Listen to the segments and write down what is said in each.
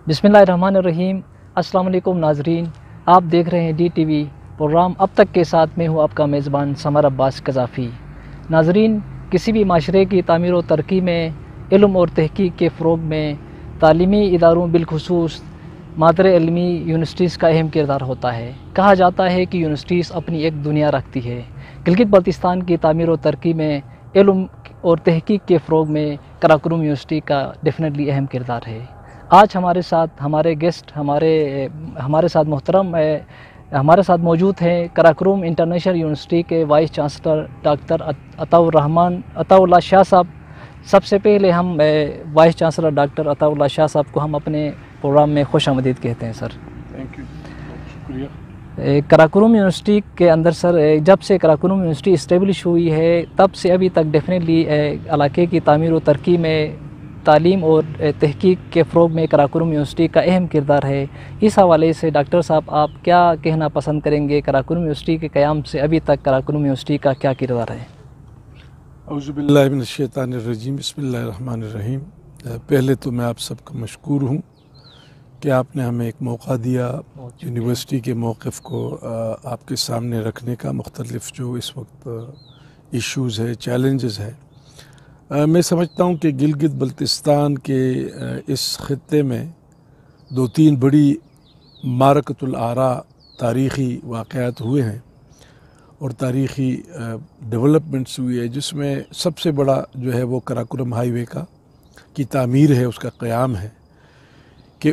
बिस्मिल्लाहिर्रहमानिर्रहीम। अस्सलाम वालेकुम नाजरीन, आप देख रहे हैं DTV प्रोग्राम अब तक के साथ में हूँ आपका मेज़बान समर अब्बास कज़ाफ़ी। नाजरीन, किसी भी माशरे की तामीर व तरक्की में इल्म और तहक़ीक़ के फ़रोग़ में तालीमी इदारों बिलख़ुसूस मादर इल्मी यूनिवर्सिटीज़ का अहम किरदार होता है। कहा जाता है कि यूनिवर्सिटीज़ अपनी एक दुनिया रखती है। गिलगित बल्तिस्तान की तामीर व तरक्की में इल्म और तहक़ीक़ के फ़रोग़ में कराकुरुम यूनिवर्सिटी का डेफिनेटली अहम किरदार है। आज हमारे साथ हमारे गेस्ट हमारे साथ मोहतरम हमारे साथ मौजूद हैं कराकुरुम इंटरनेशनल यूनिवर्सिटी के vice chancellor doctor Ataullah Shah साहब। सबसे पहले हम vice chancellor doctor Ataullah Shah साहब को हम अपने प्रोग्राम में खुशामदीद कहते हैं। सर थैंक यू, शुक्रिया। कराकुरुम यूनिवर्सिटी के अंदर सर, जब से कराकुरुम यूनिवर्सिटी इस्टेब्लिश हुई है तब से अभी तक डेफिनेटली इलाके की तामीर व तरक्की में तालीम और तहक़ीक़ के फ़रोग़ में कराकुरुम यूनिवर्सिटी का अहम किरदार है। इस हवाले से डॉक्टर साहब आप क्या कहना पसंद करेंगे? कराकुरुम यूनिवर्सिटी के क़याम से अभी तक कराकुरुम यूनिवर्सिटी का क्या किरदार है? औज़ुबिल्लाहि मिनश्शैतानिर्रजीम, बिस्मिल्लाहिर्रहमानिर्रहीम। पहले तो मैं आप सबका मशकूर हूँ कि आपने हमें एक मौका दिया यूनिवर्सिटी के मौक़िफ़ को आपके सामने रखने का। मुख्तलिफ़ जो इस वक्त इश्यूज़ है, चैलेंजेस है, मैं समझता हूँ कि गिलगित बल्तिस्तान के इस ख़ित्ते में दो तीन बड़ी मारकतुल आरा तारीख़ी वाक़यात हुए हैं और तारीख़ी डेवलपमेंट्स हुई है, जिसमें सबसे बड़ा जो है वो कराकुरम हाईवे की तामीर है, उसका क़याम है कि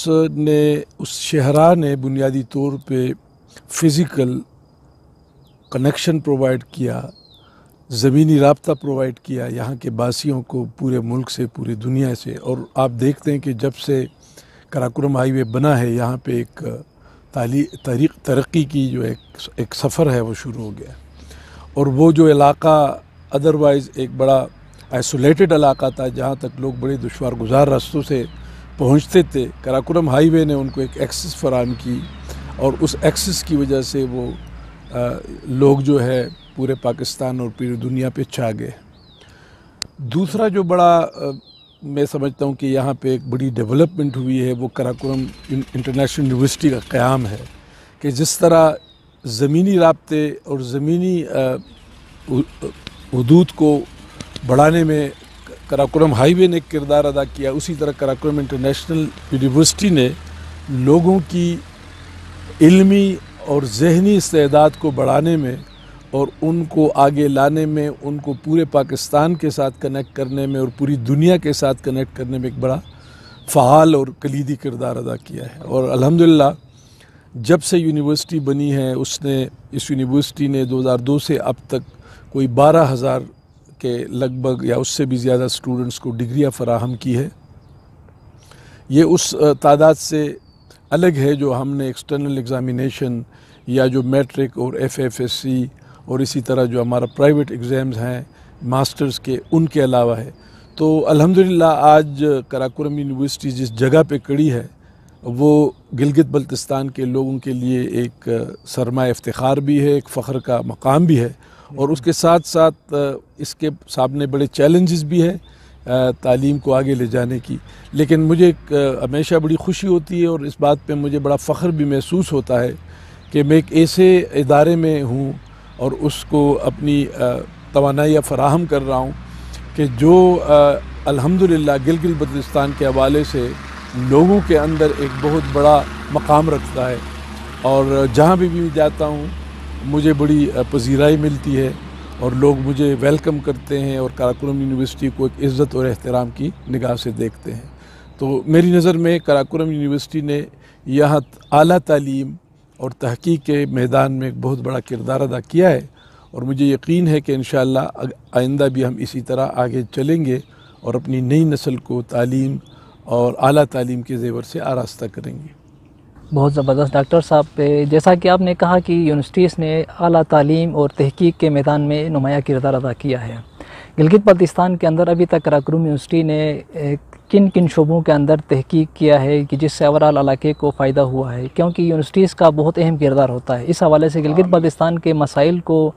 उस शहरा ने बुनियादी तौर पे फ़िज़िकल कनेक्शन प्रोवाइड किया, ज़मीनी राब्ता प्रोवाइड किया यहाँ के बासियों को पूरे मुल्क से, पूरी दुनिया से। और आप देखते हैं कि जब से कराकुरम हाईवे बना है, यहाँ पे एक तरक्की की जो एक सफ़र है वो शुरू हो गया। और वो जो इलाका अदरवाइज़ एक बड़ा आइसोलेटेड इलाका था, जहाँ तक लोग बड़े दुश्वार गुज़ार रास्तों से पहुँचते थे, कराकुरम हाईवे ने उनको एक एक्सेस फराहम की और उस एक्सेस की वजह से वो लोग जो है पूरे पाकिस्तान और पूरी दुनिया पे छा गए। दूसरा जो बड़ा मैं समझता हूँ कि यहाँ पे एक बड़ी डेवलपमेंट हुई है, वो कराकुरम इंटरनेशनल यूनिवर्सिटी का क़याम है कि जिस तरह ज़मीनी राब्ते और ज़मीनी हुदूद को बढ़ाने में कराकुरम हाईवे ने किरदार अदा किया, उसी तरह कराकुरम इंटरनेशनल यूनिवर्सिटी ने लोगों की इल्मी और ज़हनी इस्तेदाद को बढ़ाने में और उनको आगे लाने में, उनको पूरे पाकिस्तान के साथ कनेक्ट करने में और पूरी दुनिया के साथ कनेक्ट करने में एक बड़ा फ़आल और कलीदी किरदार अदा किया है। और अल्हम्दुलिल्लाह जब से यूनिवर्सिटी बनी है, इस यूनिवर्सिटी ने 2002 से अब तक कोई 12,000 के लगभग या उससे भी ज़्यादा स्टूडेंट्स को डिग्रियाँ फराहम की है। ये उस तादाद से अलग है जो हमने एक्सटर्नल एग्ज़ामिनेशन या जो मैट्रिक और FFSC और इसी तरह जो हमारा प्राइवेट एग्ज़ाम्स हैं मास्टर्स के, उनके अलावा है। तो अल्हम्दुलिल्लाह आज कराकुरम यूनिवर्सिटी जिस जगह पे खड़ी है वो गिलगित बल्तिस्तान के लोगों के लिए एक सरमाए इफ्तिखार भी है, एक फ़ख्र का मकाम भी है। और उसके साथ साथ इसके सामने बड़े चैलेंजेस भी है तालीम को आगे ले जाने की। लेकिन मुझे हमेशा बड़ी खुशी होती है और इस बात पे मुझे बड़ा फ़ख्र भी महसूस होता है कि मैं एक ऐसे इदारे में हूँ और उसको अपनी तवानाइयाँ फ़राहम कर रहा हूँ कि जो अल्हम्दुलिल्लाह गिलगित बल्तिस्तान के हवाले से लोगों के अंदर एक बहुत बड़ा मकाम रखता है। और जहाँ भी जाता हूँ मुझे बड़ी पजीराई मिलती है और लोग मुझे वेलकम करते हैं और कराकुरम यूनिवर्सिटी को एक इज़्ज़त और एहतराम की निगाह से देखते हैं। तो मेरी नज़र में कराकुरम यूनिवर्सिटी ने यहाँ आला तालीम और तहक़ीक़ के मैदान में एक बहुत बड़ा किरदार अदा किया है और मुझे यकीन है कि इंशाअल्लाह आइंदा भी हम इसी तरह आगे चलेंगे और अपनी नई नस्ल को तालीम और आला तालीम के ज़ेवर से आरास्ता करेंगे। बहुत ज़बरदस्त डॉक्टर साहब, जैसा कि आपने कहा कि यूनिवर्सिटीज़ ने आला तालीम और तहक़ीक़ के मैदान में नुमायाँ किरदार अदा किया है। गिलगित बल्तिस्तान के अंदर अभी तक कराकुरुम यूनिवर्सिटी ने किन किन शोबों के अंदर तहक़ीक़ किया है कि जिससे ओवरऑल इलाके को फ़ायदा हुआ है? क्योंकि यूनिवर्सिटीज़ का बहुत अहम किरदार होता है। इस हवाले से गिलगित बल्तिस्तान के मसाइल को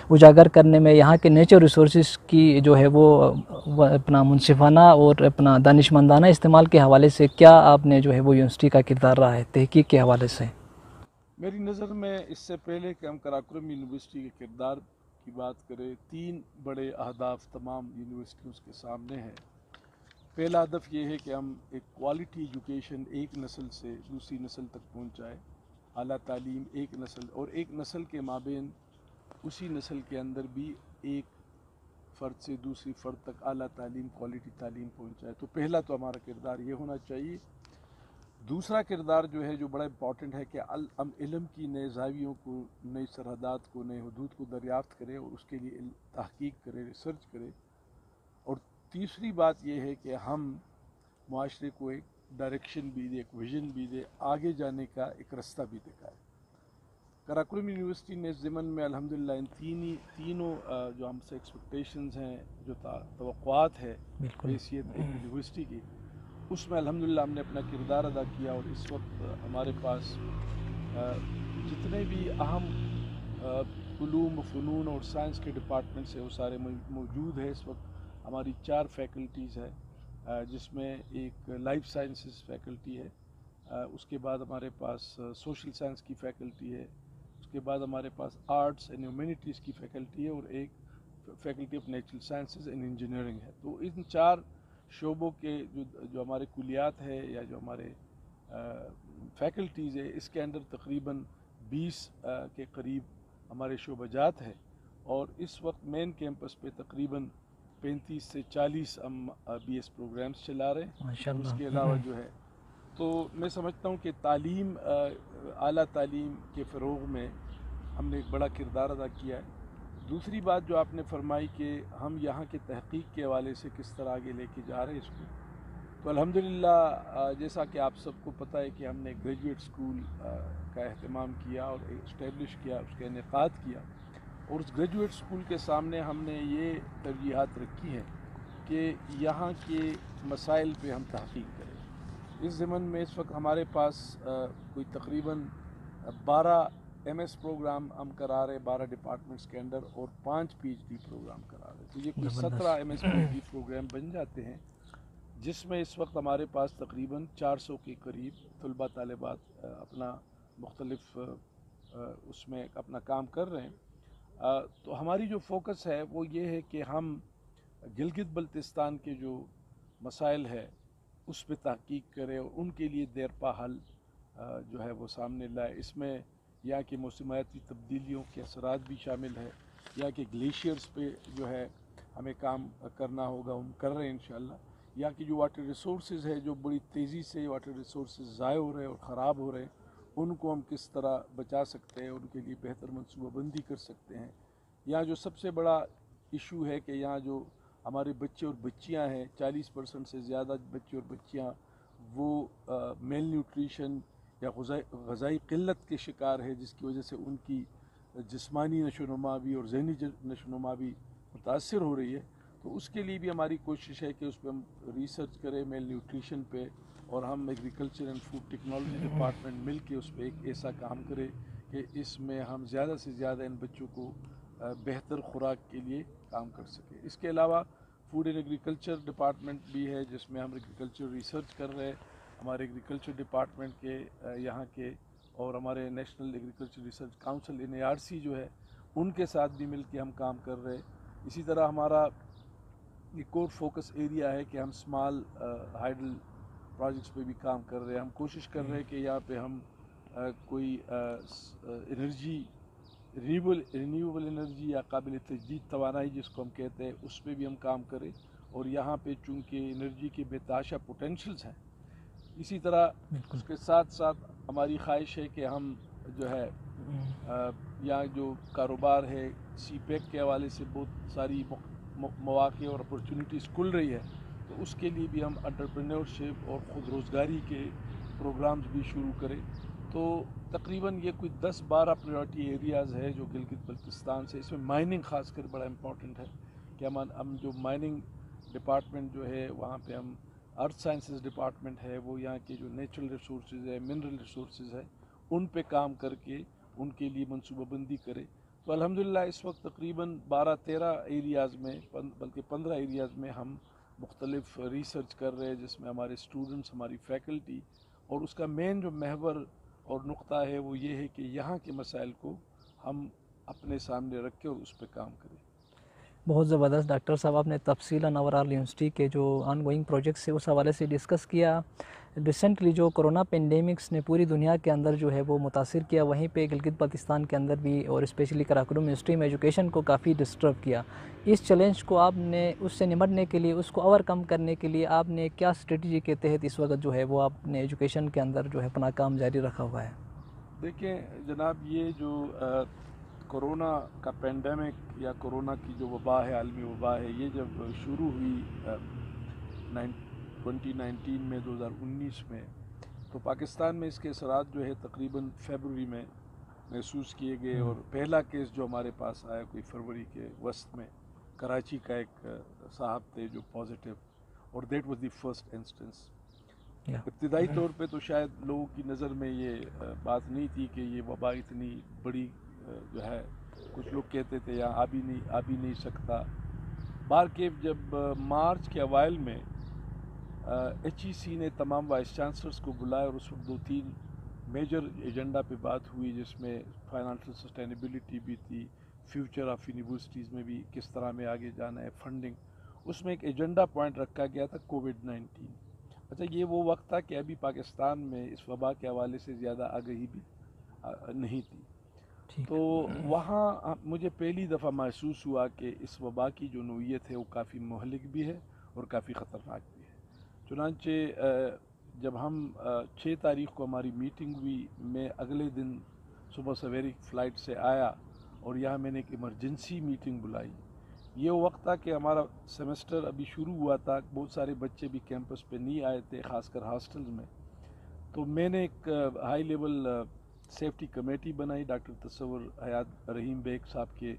اجاگر کرنے میں یہاں کے نیچر ریسورسز کی جو ہے وہ اپنا منصفانہ اور اپنا دانشمندانہ استعمال کے حوالے سے کیا آپ نے جو ہے وہ یونیورسٹی کا کردار رہا ہے تحقیق کے حوالے سے؟ میری نظر میں اس سے پہلے کہ ہم قراقرم یونیورسٹی کے کردار کی بات کریں، 3 بڑے اہداف تمام یونیورسٹیوں کے سامنے ہیں۔ پہلا ہدف یہ ہے کہ ہم ایک کوالٹی ایجوکیشن ایک نسل سے دوسری نسل تک پہنچائے، اعلیٰ تعلیم ایک نسل اور ایک نسل کے مابین اسی نسل کے اندر بھی ایک فرد سے دوسری فرد تک اعلیٰ تعلیم کوالٹی تعلیم پہنچائے۔ تو پہلا تو ہمارا کردار یہ ہونا چاہیے۔ دوسرا کردار جو ہے جو بڑا امپورٹنٹ ہے کہ ہم علم کی نئے زاویوں کو، نئی سرحدات کو، نئے حدود کو دریافت کرے اور اس کے لیے تحقیق کرے، ریسرچ کرے۔ اور تیسری بات یہ ہے کہ ہم معاشرے کو ایک ڈائریکشن بھی دے، ایک ویژن بھی دے، آگے جانے کا ایک رستہ بھی دکھائے۔ قراقرم یونیورسٹی نے اس ضمن میں الحمدللہ ان تینوں جو ہم سے ایکسپیکٹیشنز ہیں، جو توقعات ہے حیثیت ایک یونیورسٹی کی، اس میں الحمدللہ ہم نے اپنا کردار ادا کیا۔ اور اس وقت ہمارے پاس جتنے بھی اہم علوم و فنون اور سائنس کے ڈپارٹمنٹس ہیں وہ سارے موجود ہیں۔ اس وقت ہماری 4 فیکلٹیز ہے، جس میں ایک لائف سائنسز فیکلٹی ہے، اس کے بعد ہمارے پاس سوشل سائنس کی فیکلٹی ہے، اس کے بعد ہمارے پاس آرٹس اینڈ ہیومینٹیز کی فیکلٹی ہے، اور ایک faculty of natural sciences and engineering ہے۔ تو ان 4 شعبوں کے جو ہمارے کلیات ہے یا جو ہمارے فیکلٹیز ہے، اس کے اندر تقریباً 20 کے قریب ہمارے شعبہ جات ہے، اور اس وقت مین کیمپس پہ تقریباً 35 سے 40 ہم بی ایس پروگرامز چلا رہے ہیں۔ اس کے علاوہ جو ہے تو میں سمجھتا ہوں کہ تعلیم، اعلیٰ تعلیم کے فروغ میں ہم نے ایک بڑا کردار ادا کیا ہے۔ دوسری بات جو آپ نے فرمائی کہ ہم یہاں کے تحقیق کے حوالے سے کس طرح آگے لے کے جا رہے ہیں اس کو، تو الحمدللہ جیسا کہ آپ سب کو پتہ ہے کہ ہم نے گریجویٹ اسکول کا اہتمام کیا اور اسٹیبلش کیا، اس کا انعقاد کیا، اور اس گریجویٹ اسکول کے سامنے ہم نے یہ ترجیحات رکھی ہیں کہ یہاں کے مسائل پہ ہم تحقیق کریں۔ اس ضمن میں اس وقت ہمارے پاس کوئی تقریباً 12 ایم ایس پروگرام ہم کرا رہے 12 ڈپارٹمنٹس کے اندر، اور 5 پی ایچ ڈی پروگرام کرا رہے، تو یہ کوئی 17 M S P H D program بن جاتے ہیں، جس میں اس وقت ہمارے پاس تقریباً 400 کے قریب طلباء طالبات اپنا مختلف اس میں اپنا کام کر رہے ہیں۔ تو ہماری جو فوکس ہے وہ یہ ہے کہ ہم گلگت بلتستان کے جو مسائل ہے اس پہ تحقیق کرے اور ان کے لیے دیرپا حل جو ہے وہ سامنے لائے۔ اس میں یہاں کی موسمیاتی تبدیلیوں کے اثرات بھی شامل ہے، یہاں کے گلیشیئرز پہ جو ہے ہمیں کام کرنا ہوگا، ہم کر رہے ہیں انشاءاللہ۔ یہاں کی جو واٹر ریسورسز ہے، جو بڑی تیزی سے واٹر ریسورسز ضائع ہو رہے ہیں اور خراب ہو رہے ہیں، ان کو ہم کس طرح بچا سکتے ہیں، ان کے لیے بہتر منصوبہ بندی کر سکتے ہیں۔ یہاں جو سب سے بڑا ایشو ہے کہ یہاں جو ہمارے بچے اور بچیاں ہیں، 40% سے زیادہ بچے اور بچیاں وہ میل نیوٹریشن یا غذائی قلت کے شکار ہے، جس کی وجہ سے ان کی جسمانی نشو و نما بھی اور ذہنی نشو و نما بھی متاثر ہو رہی ہے۔ تو اس کے لیے بھی ہماری کوشش ہے کہ اس پہ ہم ریسرچ کریں میل نیوٹریشن پہ، اور ہم agriculture and food technology department مل کے اس پہ ایک ایسا کام کرے کہ اس میں ہم زیادہ سے زیادہ ان بچوں کو بہتر خوراک کے لیے کام کر سکیں۔ اس کے علاوہ فوڈ اینڈ ایگریکلچر ڈپارٹمنٹ بھی ہے، جس میں ہم ایگریکلچر ریسرچ کر رہے ہیں۔ ہمارے ایگریکلچر ڈپارٹمنٹ کے یہاں کے اور ہمارے national agriculture research council NARC جو ہے، ان کے ساتھ بھی مل کے ہم کام کر رہے ہیں۔ اسی طرح ہمارا ایک اور فوکس ایریا ہے کہ ہم اسمال ہائیڈل پروجیکٹس پہ بھی کام کر رہے ہیں۔ ہم کوشش کر رہے ہیں کہ یہاں پہ ہم کوئی انرجی رینیویبل انرجی یا قابل تجدید توانائی جس کو ہم کہتے ہیں، اس پہ بھی ہم کام کریں، اور یہاں پہ چونکہ انرجی کے بے تحاشا پوٹینشلز ہیں، اسی طرح اس کے ساتھ ساتھ ہماری خواہش ہے کہ ہم جو ہے یہاں جو کاروبار ہے سی پیک کے حوالے سے بہت ساری مواقع اور اپرچونیٹیز کھل رہی ہے، تو اس کے لیے بھی ہم انٹرپرینورشپ اور خود روزگاری کے پروگرامز بھی شروع کریں۔ تو تقریباً یہ کوئی 10-12 پریورٹی ایریاز ہے جو گلگت بلتستان سے، اس میں مائننگ خاص کر بڑا امپورٹنٹ ہے کہ ہم جو مائننگ ڈپارٹمنٹ جو ہے وہاں پہ ہم ارتھ سائنسز ڈپارٹمنٹ ہے، وہ یہاں کے جو نیچرل ریسورسز ہے، منرل ریسورسز ہے، ان پہ کام کر کے ان کے لیے منصوبہ بندی کرے تو الحمدللہ اس وقت تقریباً 12-13 ایریاز میں بلکہ 15 ایریاز میں ہم مختلف ریسرچ کر رہے ہیں، جس میں ہمارے اسٹوڈنٹس، ہماری فیکلٹی، اور اس کا مین جو محور اور نقطہ ہے وہ یہ ہے کہ یہاں کے مسائل کو ہم اپنے سامنے رکھیں اور اس پہ کام کریں۔ بہت زبردست ڈاکٹر صاحب، آپ نے تفصیلاً اوورآل یونیورسٹی کے جو آن گوئنگ پروجیکٹس ہے اس حوالے سے ڈسکس کیا۔ ریسنٹلی جو کرونا پینڈیمکس نے پوری دنیا کے اندر جو ہے وہ متاثر کیا، وہیں پہ گلگت بلتستان کے اندر بھی، اور اسپیشلی قراقرم یونیورسٹی میں ایجوکیشن کو کافی ڈسٹرب کیا۔ اس چیلنج کو آپ نے اس سے نمٹنے کے لیے، اس کو اوور کم کرنے کے لیے آپ نے کیا اسٹریٹجی کے تحت اس وقت جو ہے وہ آپ نے ایجوکیشن کے اندر جو ہے اپنا کام جاری رکھا ہوا ہے؟ دیکھیں جناب، یہ جو کرونا کا پینڈیمک یا کرونا کی جو وبا ہے، عالمی وبا ہے، یہ جب شروع ہوئی 2019 میں، 2019 میں، تو پاکستان میں اس کے اثرات جو ہے تقریباً فیبروری میں محسوس کیے گئے، اور پہلا کیس جو ہمارے پاس آیا کوئی فروری کے وسط میں، کراچی کا ایک صاحب تھے جو پازیٹیو، اور that was the first instance. ابتدائی طور پہ تو شاید لوگوں کی نظر میں یہ بات نہیں تھی کہ یہ وبا اتنی بڑی جو ہے، کچھ لوگ کہتے تھے یہاں آ بھی نہیں سکتا۔ بہرکیف جب مارچ کے اوائل میں ایچ ای سی نے تمام وائس چانسلرز کو بلایا، اور اس وقت 2-3 میجر ایجنڈا پہ بات ہوئی، جس میں فائنانشل سسٹینیبلٹی بھی تھی، فیوچر آف یونیورسٹیز میں بھی کس طرح میں آگے جانا ہے، فنڈنگ۔ اس میں ایک ایجنڈا پوائنٹ رکھا گیا تھا کووڈ-19۔ اچھا، یہ وہ وقت تھا کہ ابھی پاکستان میں اس وبا کے حوالے سے زیادہ آگہی بھی نہیں تھی، تو وہاں مجھے پہلی دفعہ محسوس ہوا کہ اس وبا کی جو نوعیت ہے وہ کافی مہلک بھی ہے اور کافی خطرناک بھی ہے۔ چنانچہ جب ہم 6 تاریخ کو ہماری میٹنگ ہوئی، میں اگلے دن صبح سویرے فلائٹ سے آیا اور یہاں میں نے ایک ایمرجنسی میٹنگ بلائی۔ یہ وقت تھا کہ ہمارا سیمسٹر ابھی شروع ہوا تھا، بہت سارے بچے بھی کیمپس پہ نہیں آئے تھے، خاص کر ہاسٹلز میں۔ تو میں نے ایک ہائی لیول سیفٹی کمیٹی بنائی ڈاکٹر تصور حیات رحیم بیگ صاحب کے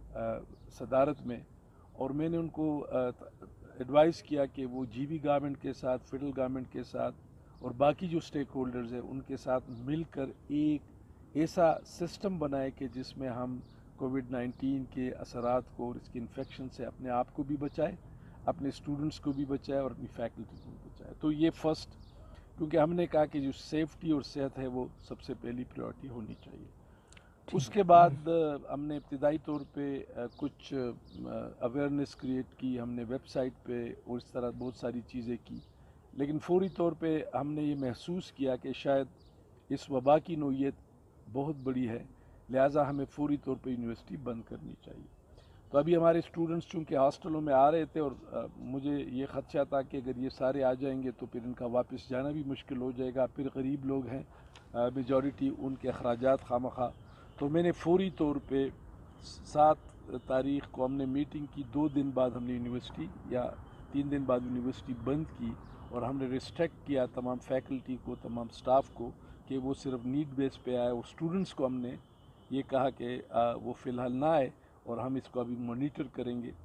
صدارت میں، اور میں نے ان کو ایڈوائز کیا کہ وہ جی بی گورنمنٹ کے ساتھ، فیڈرل گورنمنٹ کے ساتھ، اور باقی جو اسٹیک ہولڈرز ہیں ان کے ساتھ مل کر ایک ایسا سسٹم بنائے کہ جس میں ہم کووڈ-19 کے اثرات کو اور اس کی انفیکشن سے اپنے آپ کو بھی بچائے، اپنے اسٹوڈنٹس کو بھی بچائے، اور اپنی فیکلٹی کو بھی بچائے۔ تو یہ فرسٹ، کیونکہ ہم نے کہا کہ جو سیفٹی اور صحت ہے وہ سب سے پہلی پریورٹی ہونی چاہیے۔ اس کے بعد ہم نے ابتدائی طور پہ کچھ اویئرنیس کریٹ کی، ہم نے ویب سائٹ پہ اور اس طرح بہت ساری چیزیں کی، لیکن فوری طور پہ ہم نے یہ محسوس کیا کہ شاید اس وبا کی نوعیت بہت بڑی ہے، لہٰذا ہمیں فوری طور پہ یونیورسٹی بند کرنی چاہیے۔ تو ابھی ہمارے اسٹوڈنٹس چونکہ ہاسٹلوں میں آ رہے تھے، اور مجھے یہ خدشہ تھا کہ اگر یہ سارے آ جائیں گے تو پھر ان کا واپس جانا بھی مشکل ہو جائے گا، پھر غریب لوگ ہیں میجورٹی، ان کے اخراجات خواہ۔ تو میں نے فوری طور پہ 7 تاریخ کو ہم نے میٹنگ کی، 2 دن بعد ہم نے یونیورسٹی، یا 3 دن بعد یونیورسٹی بند کی، اور ہم نے ریسٹرکٹ کیا تمام فیکلٹی کو، تمام سٹاف کو، کہ وہ صرف نیڈ بیس پہ آئے، اور اسٹوڈنٹس کو ہم نے یہ کہا کہ وہ فی الحال نہ آئے، اور ہم اس کو ابھی مانیٹر کریں گے۔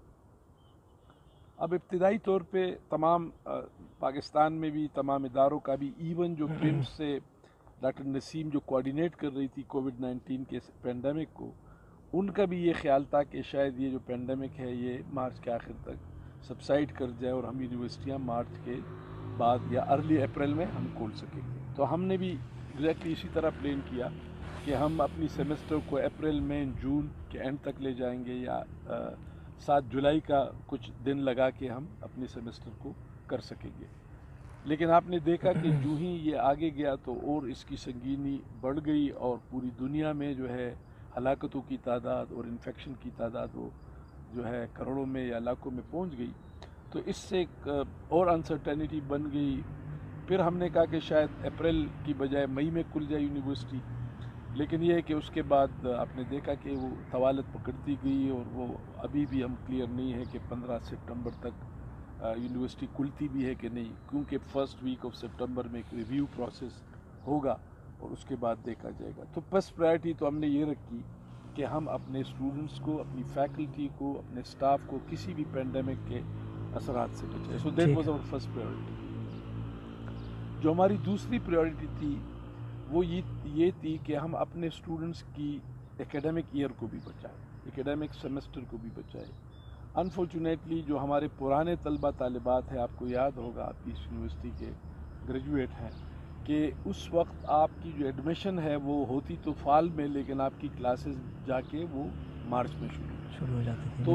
اب ابتدائی طور پہ تمام پاکستان میں بھی تمام اداروں کا بھی، ایون جو پرمس سے ڈاکٹر نسیم جو کوارڈینیٹ کر رہی تھی کووڈ-19 کے پینڈیمک کو، ان کا بھی یہ خیال تھا کہ شاید یہ جو پینڈیمک ہے یہ مارچ کے آخر تک سبسائڈ کر جائے، اور ہم یونیورسٹیاں مارچ کے بعد یا ارلی اپریل میں ہم کھول سکیں گے۔ تو ہم نے بھی ایگزیکٹلی اسی طرح پلان کیا کہ ہم اپنی سیمسٹر کو اپریل میں جون کے اینڈ تک لے جائیں گے، یا 7 جولائی کا کچھ دن لگا کے ہم اپنے سیمسٹر کو کر سکیں گے۔ لیکن آپ نے دیکھا کہ جو ہی یہ آگے گیا تو اور اس کی سنگینی بڑھ گئی، اور پوری دنیا میں جو ہے ہلاکتوں کی تعداد اور انفیکشن کی تعداد وہ جو ہے کروڑوں میں یا لاکھوں میں پہنچ گئی۔ تو اس سے ایک اور انسرٹینٹی بن گئی۔ پھر ہم نے کہا کہ شاید اپریل کی بجائے مئی میں کھل جائے یونیورسٹی، لیکن یہ ہے کہ اس کے بعد آپ نے دیکھا کہ وہ طوالت پکڑتی گئی، اور وہ ابھی بھی ہم کلیئر نہیں ہے کہ 15 سپٹمبر تک یونیورسٹی کھلتی بھی ہے کہ نہیں، کیونکہ فرسٹ ویک آف سپٹمبر میں ایک ریویو پروسیس ہوگا، اور اس کے بعد دیکھا جائے گا۔ تو فرسٹ پرائرٹی تو ہم نے یہ رکھی کہ ہم اپنے اسٹوڈنٹس کو، اپنی فیکلٹی کو، اپنے اسٹاف کو کسی بھی پینڈیمک کے اثرات سے بچائے۔ So that was our first priority. جو ہماری دوسری پرائرٹی تھی وہ یہ تھی کہ ہم اپنے اسٹوڈنٹس کی एकेडमिक ईयर को भी बचाए, एकेडमिक सेमेस्टर को भी बचाए। अनफॉर्चुनेटली जो हमारे पुराने तलबा तालिबात हैं, आपको याद होगा आप इस यूनिवर्सिटी के ग्रेजुएट हैं, कि उस वक्त आपकी जो एडमिशन है वो होती तो फाल में, लेकिन आपकी क्लासेस जाके वो मार्च में शुरू हो जाती थी।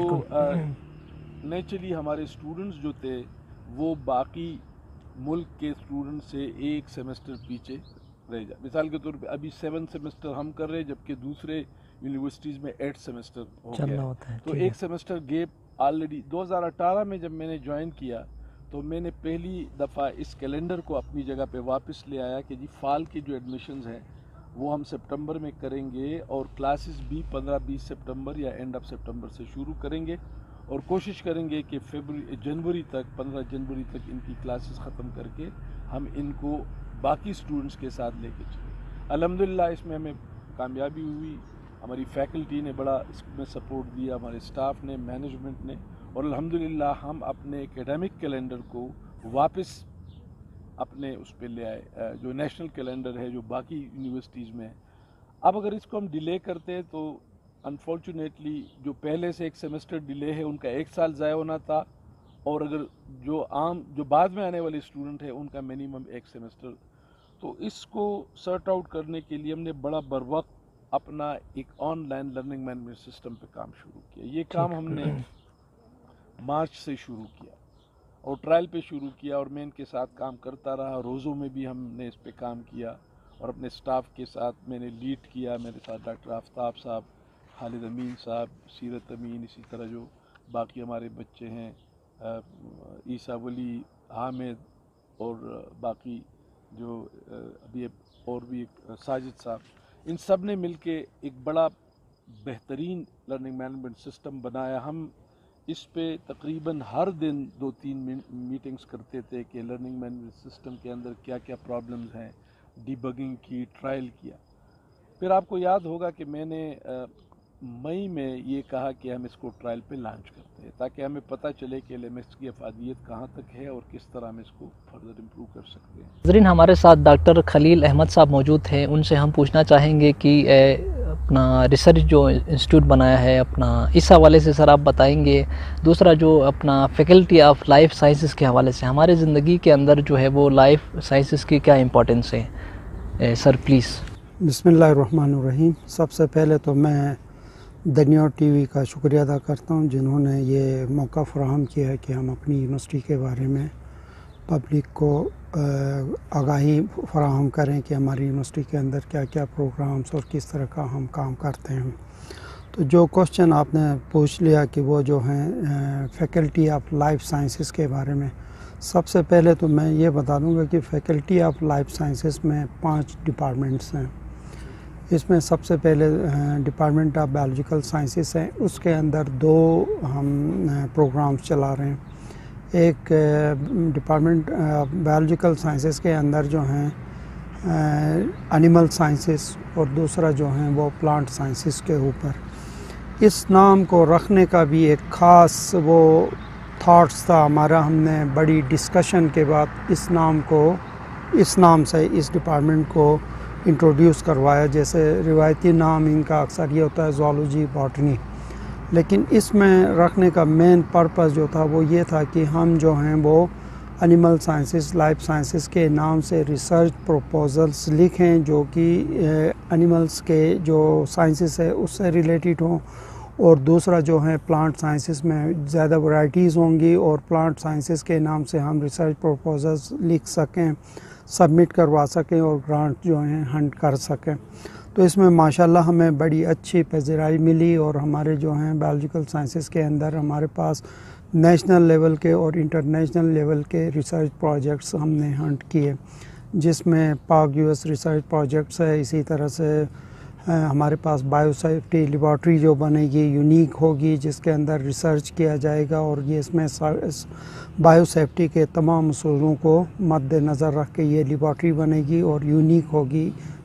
तो नेचुरली हमारे स्टूडेंट्स जो थे वो बाकी मुल्क के स्टूडेंट से एक सेमेस्टर पीछे रह जाए। मिसाल के तौर पे अभी 7 सेमेस्टर हम कर रहे हैं, जबकि दूसरे यूनिवर्सिटीज़ में 8 सेमेस्टर हो गया है। तो एक सेमेस्टर गैप ऑलरेडी 2018 में जब मैंने ज्वाइन किया तो मैंने पहली दफ़ा इस कैलेंडर को अपनी जगह पे वापस ले आया कि जी फाल की जो एडमिशन्स हैं वो हम सितंबर में करेंगे और क्लासेस भी 15-20 सितंबर या एंड ऑफ सितंबर से शुरू करेंगे और कोशिश करेंगे कि जनवरी तक 15 जनवरी तक इनकी क्लासेस ख़त्म करके हम इनको बाकी स्टूडेंट्स के साथ लेके चले। अल्हम्दुलिल्लाह इसमें हमें कामयाबी हुई, हमारी फैकल्टी ने बड़ा इसमें सपोर्ट दिया, हमारे स्टाफ ने, मैनेजमेंट ने, और अल्हम्दुलिल्लाह हम अपने एकेडमिक कैलेंडर को वापस अपने उस पे ले आए, जो नेशनल कैलेंडर है जो बाकी यूनिवर्सिटीज़ में है। अब अगर इसको हम डिले करते हैं तो अनफॉर्चुनेटली जो पहले से एक सेमेस्टर डिले है उनका 1 साल ज़ाया होना था, और अगर जो बाद में आने वाले स्टूडेंट है उनका मिनिमम 1 सेमेस्टर। तो इसको सर्ट आउट करने के लिए हमने बड़ा बर वक्त अपना एक ऑनलाइन लर्निंग मैनेजमेंट सिस्टम पे काम शुरू किया। ये काम हमने मार्च से शुरू किया और ट्रायल पे शुरू किया, और मैं इनके साथ काम करता रहा। रोज़ों में भी हमने इस पे काम किया और अपने स्टाफ के साथ मैंने लीड किया। मेरे साथ डॉक्टर आफ्ताब साहब, खालिद अमीन साहब, सीरत अमीन, इसी तरह जो बाकी हमारे बच्चे हैं, ईसा वली, हामिद, और बाकी जो अभी और भी साजिद साहब, इन सब ने मिलके एक बड़ा बेहतरीन लर्निंग मैनेजमेंट सिस्टम बनाया। हम इस पे तकरीबन हर दिन 2-3 मीटिंग्स करते थे कि लर्निंग मैनेजमेंट सिस्टम के अंदर क्या क्या प्रॉब्लम्स हैं, डिबगिंग की, ट्रायल किया। फिर आपको याद होगा कि मैंने मई में ये कहा कि हम इसको ट्रायल पे लॉन्च करते हैं ताकि हमें पता चले कि LMS की अफादियत कहाँ तक है और किस तरह हम इसको फर्दर इम्प्रूव कर सकते हैं। नाज़रीन, हमारे साथ डॉक्टर खलील अहमद साहब मौजूद हैं। उनसे हम पूछना चाहेंगे कि अपना रिसर्च जो इंस्टीट्यूट बनाया है अपना, इस हवाले से सर आप बताएंगे। दूसरा जो अपना फैकल्टी ऑफ लाइफ साइंसेस के हवाले से, हमारे ज़िंदगी के अंदर जो है वो लाइफ साइंसेस की क्या इंपॉर्टेंस है सर, प्लीज़। बिस्मिल्लाहिर्रहमानिर्रहीम। सबसे पहले तो मैं दनिया टीवी का शुक्रिया अदा करता हूँ जिन्होंने ये मौका फराहम किया है कि हम अपनी यूनिवर्सिटी के बारे में पब्लिक को आगाही फराहम करें कि हमारी यूनिवर्सिटी के अंदर क्या क्या प्रोग्राम्स और किस तरह का हम काम करते हैं। तो जो क्वेश्चन आपने पूछ लिया कि वो जो हैं फैकल्टी ऑफ लाइफ साइंसेस के बारे में, सबसे पहले तो मैं ये बता दूंगा कि फैकल्टी ऑफ लाइफ साइंसेस में 5 डिपार्टमेंट्स हैं। इसमें सबसे पहले डिपार्टमेंट ऑफ बायोलॉजिकल साइंसेस है, उसके अंदर 2 हम प्रोग्राम्स चला रहे हैं। एक डिपार्टमेंट बायोलॉजिकल साइंसेस के अंदर जो हैं एनिमल साइंसेस, और दूसरा जो है वो प्लांट साइंसेस के ऊपर। इस नाम को रखने का भी एक ख़ास वो थॉट्स था हमारा। हमने बड़ी डिस्कशन के बाद इस नाम से इस डिपार्टमेंट को इंट्रोड्यूस करवाया। जैसे रिवायती नाम इनका अक्सर ये होता है ज़ूलॉजी, बॉटनी, लेकिन इसमें रखने का मेन पर्पस जो था वो ये था कि हम जो हैं वो एनिमल साइंसेस, लाइफ साइंसेस के नाम से रिसर्च प्रपोजल्स लिखें जो कि एनिमल्स के जो साइंसेस है उससे रिलेटेड हों, और दूसरा जो है प्लांट साइंसेस में ज़्यादा वैरायटीज़ होंगी और प्लांट साइंसेस के नाम से हम रिसर्च प्रपोजल्स लिख सकें, सबमिट करवा सकें और ग्रांट जो हैं हंट कर सकें। तो इसमें माशाल्लाह हमें बड़ी अच्छी पज़ीराई मिली, और हमारे जो हैं बायोलॉजिकल साइंसेस के अंदर हमारे पास नेशनल लेवल के और इंटरनेशनल लेवल के रिसर्च प्रोजेक्ट्स हमने हंट किए, जिसमें पाक US रिसर्च प्रोजेक्ट्स है। इसी तरह से हमारे पास बायोसेफ्टी लेबॉर्ट्री जो बनेगी यूनिक होगी, जिसके अंदर रिसर्च किया जाएगा, और ये इसमें बायोसेफ्टी के तमाम उसूलों को मद्देनज़र रख के ये लेबॉर्ट्री बनेगी और यूनिक होगी।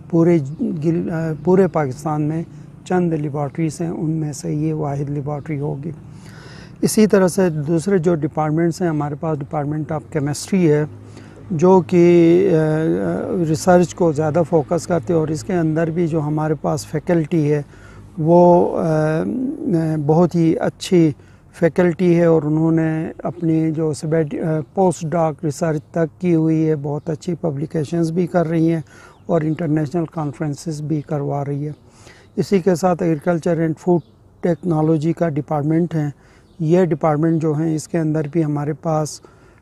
पूरे पाकिस्तान में चंद लेबॉर्ट्रीज़ हैं, उनमें से ये वाहिद लेबॉर्ट्री होगी। इसी तरह से दूसरे जो डिपार्टमेंट्स हैं, हमारे पास डिपार्टमेंट ऑफ केमिस्ट्री है जो कि रिसर्च को ज़्यादा फोकस करते हैं, और इसके अंदर भी जो हमारे पास फैकल्टी है وہ بہت ہی اچھی فیکلٹی ہے اور انہوں نے اپنی جو پوسٹ ڈاک ریسرچ تک کی ہوئی ہے، بہت اچھی پبلیکیشنز بھی کر رہی ہیں اور انٹرنیشنل کانفرنسز بھی کروا رہی ہے۔ اسی کے ساتھ ایگریکلچر اینڈ فوڈ ٹیکنالوجی کا ڈپارٹمنٹ ہے، یہ ڈپارٹمنٹ جو ہیں اس کے اندر بھی ہمارے پاس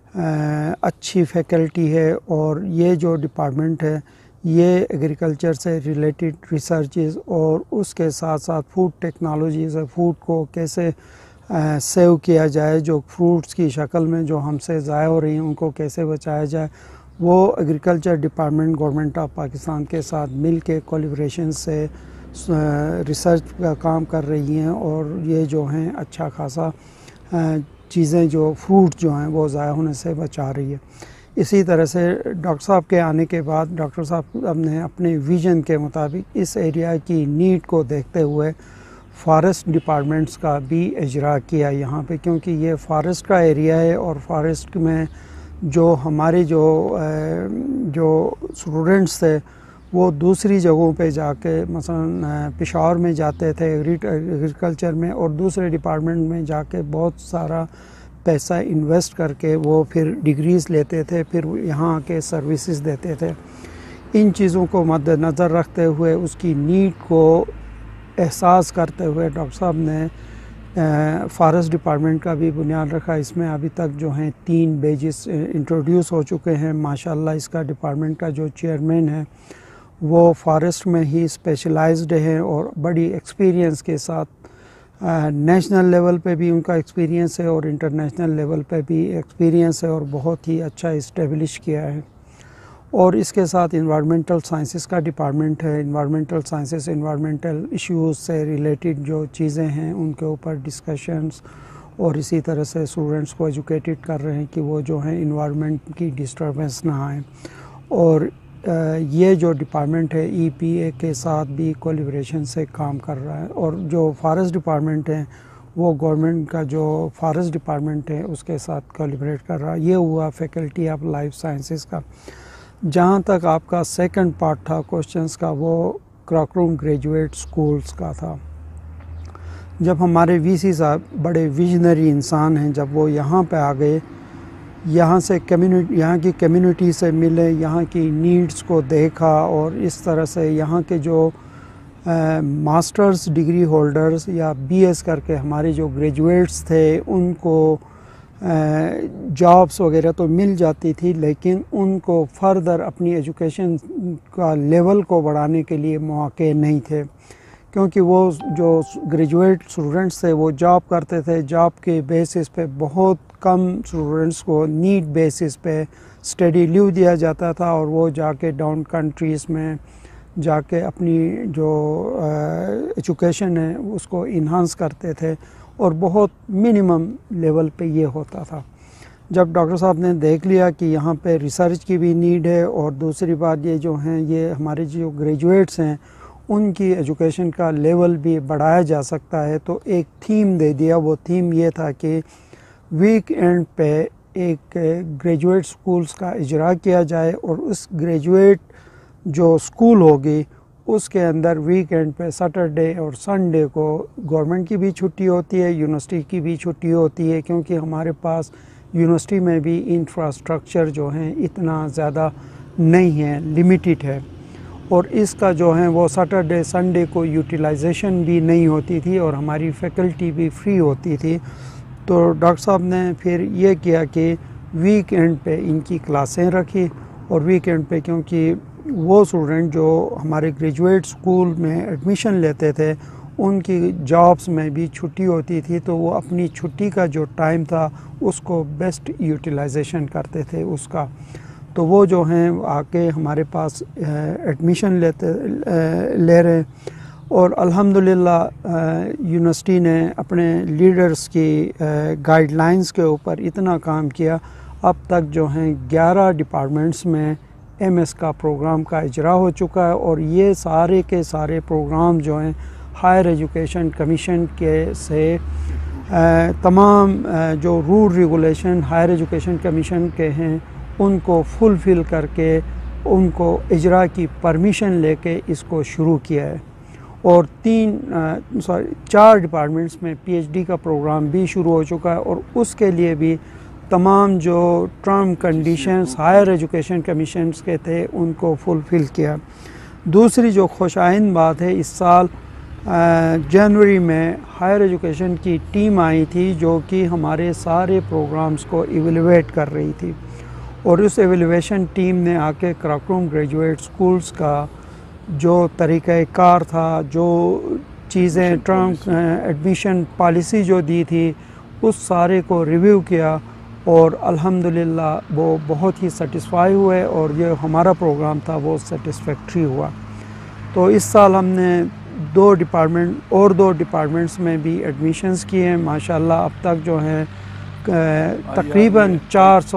اچھی فیکلٹی ہے، اور یہ جو ڈپارٹمنٹ ہے یہ ایگریکلچر سے ریلیٹڈ ریسرچز اور اس کے ساتھ ساتھ فوڈ ٹیکنالوجیز، فوڈ کو کیسے سیو کیا جائے، جو فروٹس کی شکل میں جو ہم سے ضائع ہو رہی ہیں ان کو کیسے بچایا جائے، وہ agriculture department government of Pakistan کے ساتھ مل کے کولیبریشن سے ریسرچ کا کام کر رہی ہیں، اور یہ جو ہیں اچھا خاصا چیزیں جو فروٹ جو ہیں وہ ضائع ہونے سے بچا رہی ہے۔ اسی طرح سے ڈاکٹر صاحب کے آنے کے بعد ڈاکٹر صاحب نے اپنے ویژن کے مطابق اس ایریا کی نیڈ کو دیکھتے ہوئے فارسٹ ڈپارٹمنٹس کا بھی اجرا کیا یہاں پہ، کیونکہ یہ فارسٹ کا ایریا ہے، اور فارسٹ میں جو ہمارے جو اسٹوڈنٹس تھے وہ دوسری جگہوں پہ جا کے مثلا پشاور میں جاتے تھے ایگریکلچر میں، اور دوسرے ڈپارٹمنٹ میں جا کے بہت سارا پیسہ انویسٹ کر کے وہ پھر ڈگریز لیتے تھے، پھر یہاں کے سروسز دیتے تھے۔ ان چیزوں کو مد نظر رکھتے ہوئے، اس کی نیڈ کو احساس کرتے ہوئے ڈاکٹر صاحب نے فارسٹ ڈپارٹمنٹ کا بھی بنیاد رکھا۔ اس میں ابھی تک جو ہیں 3 بیجز انٹروڈیوس ہو چکے ہیں ماشاءاللہ۔ اس کا ڈپارٹمنٹ کا جو چیئرمین ہے وہ فارسٹ میں ہی اسپیشلائزڈ ہے، اور بڑی ایکسپیرینس کے ساتھ نیشنل لیول پہ بھی ان کا ایکسپیرینس ہے اور انٹرنیشنل لیول پہ بھی ایکسپیرینس ہے، اور بہت ہی اچھا اسٹیبلش کیا ہے۔ اور اس کے ساتھ انوائرمنٹل سائنسز کا ڈپارٹمنٹ ہے۔ انوائرمنٹل سائنسز انوائرمنٹل ایشوز سے ریلیٹڈ جو چیزیں ہیں ان کے اوپر ڈسکشنز، اور اسی طرح سے اسٹوڈنٹس کو ایجوکیٹڈ کر رہے ہیں کہ وہ جو ہیں انوائرمنٹ کی ڈسٹربنس نہ آئیں۔ اور یہ جو ڈپارٹمنٹ ہے ای پی اے کے ساتھ بھی کولیبریشن سے کام کر رہا ہے، اور جو فارسٹ ڈپارٹمنٹ ہے وہ گورنمنٹ کا جو فارسٹ ڈپارٹمنٹ ہے اس کے ساتھ کولیبریٹ کر رہا ہے۔ یہ ہوا فیکلٹی آف لائف سائنسز کا۔ جہاں تک آپ کا سیکنڈ پارٹ تھا کوشچنس کا، وہ کراکروم گریجویٹ سکولز کا تھا۔ جب ہمارے وی سی صاحب بڑے ویژنری انسان ہیں، جب وہ یہاں پہ آ گئے، یہاں کی کمیونٹی سے ملے، یہاں کی نیڈز کو دیکھا، اور اس طرح سے یہاں کے جو ماسٹرز ڈگری ہولڈرز یا بی ایس کر کے ہمارے جو گریجویٹس تھے ان کو جابس وغیرہ تو مل جاتی تھی، لیکن ان کو فردر اپنی ایجوکیشن کا لیول کو بڑھانے کے لیے مواقع نہیں تھے، کیونکہ وہ جو گریجویٹ اسٹوڈنٹس تھے وہ جاب کرتے تھے، جاب کے بیسس پہ بہت کم اسٹوڈنٹس کو نیڈ بیسس پہ اسٹڈی لیو دیا جاتا تھا، اور وہ جا کے ڈاؤن کنٹریز میں جا کے اپنی جو ایجوکیشن ہے اس کو انہانس کرتے تھے، اور بہت منیمم لیول پہ یہ ہوتا تھا۔ جب ڈاکٹر صاحب نے دیکھ لیا کہ یہاں پہ ریسرچ کی بھی نیڈ ہے، اور دوسری بات یہ جو ہیں یہ ہمارے جو گریجویٹس ہیں ان کی ایجوکیشن کا لیول بھی بڑھایا جا سکتا ہے، تو ایک تھیم دے دیا۔ وہ تھیم یہ تھا کہ ویک اینڈ پہ ایک گریجویٹ سکولز کا اجرا کیا جائے، اور اس گریجویٹ جو سکول ہوگی اس کے اندر ویک اینڈ پہ سیٹرڈے اور سنڈے کو گورنمنٹ کی بھی چھٹی ہوتی ہے، یونیورسٹی کی بھی چھٹی ہوتی ہے، کیونکہ ہمارے پاس یونیورسٹی میں بھی انفراسٹرکچر جو ہیں اتنا زیادہ نہیں ہے، لمیٹڈ ہے، اور اس کا جو ہے وہ سیٹرڈے سنڈے کو یوٹیلائزیشن بھی نہیں ہوتی تھی، اور ہماری فیکلٹی بھی فری ہوتی تھی۔ تو ڈاکٹر صاحب نے پھر یہ کیا کہ ویک اینڈ پہ ان کی کلاسیں رکھی، اور ویک اینڈ پہ کیونکہ وہ اسٹوڈنٹ جو ہمارے گریجویٹ سکول میں ایڈمیشن لیتے تھے ان کی جابس میں بھی چھٹی ہوتی تھی، تو وہ اپنی چھٹی کا جو ٹائم تھا اس کو بیسٹ یوٹیلائزیشن کرتے تھے اس کا۔ تو وہ جو ہیں آ کے ہمارے پاس ایڈمیشن لے رہے، اور الحمدللہ یونیورسٹی نے اپنے لیڈرز کی گائیڈ لائنز کے اوپر اتنا کام کیا، اب تک جو ہیں 11 ڈپارٹمنٹس میں ایم ایس کا پروگرام کا اجرا ہو چکا ہے، اور یہ سارے کے سارے پروگرام جو ہیں ہائر ایجوکیشن کمیشن کے سے تمام جو rule regulation higher education commission کے ہیں ان کو فلفل کر کے ان کو اجرا کی پرمیشن لے کے اس کو شروع کیا ہے۔ اور 4 ڈپارٹمنٹس میں پی ایچ ڈی کا پروگرام بھی شروع ہو چکا ہے، اور اس کے لیے بھی تمام جو term conditions higher education commissions کے تھے ان کو فلفل کیا۔ دوسری جو خوش آئند بات ہے، اس سال جنوری میں ہائر ایجوکیشن کی ٹیم آئی تھی جو کہ ہمارے سارے پروگرامز کو ایویلویٹ کر رہی تھی، اور اس ایویلویشن ٹیم نے آ کے کراکرم گریجویٹ سکولز کا جو طریقہ کار تھا، جو چیزیں ٹرم ایڈمیشن پالیسی جو دی تھی، اس سارے کو ریویو کیا، اور الحمدللہ وہ بہت ہی سیٹسفائی ہوئے، اور یہ ہمارا پروگرام تھا وہ سیٹسفیکٹری ہوا۔ تو اس سال ہم نے 2 ڈپارٹمنٹس میں بھی ایڈمیشنز کیے ہیں ماشاءاللہ۔ اب تک جو ہے تقریباً 400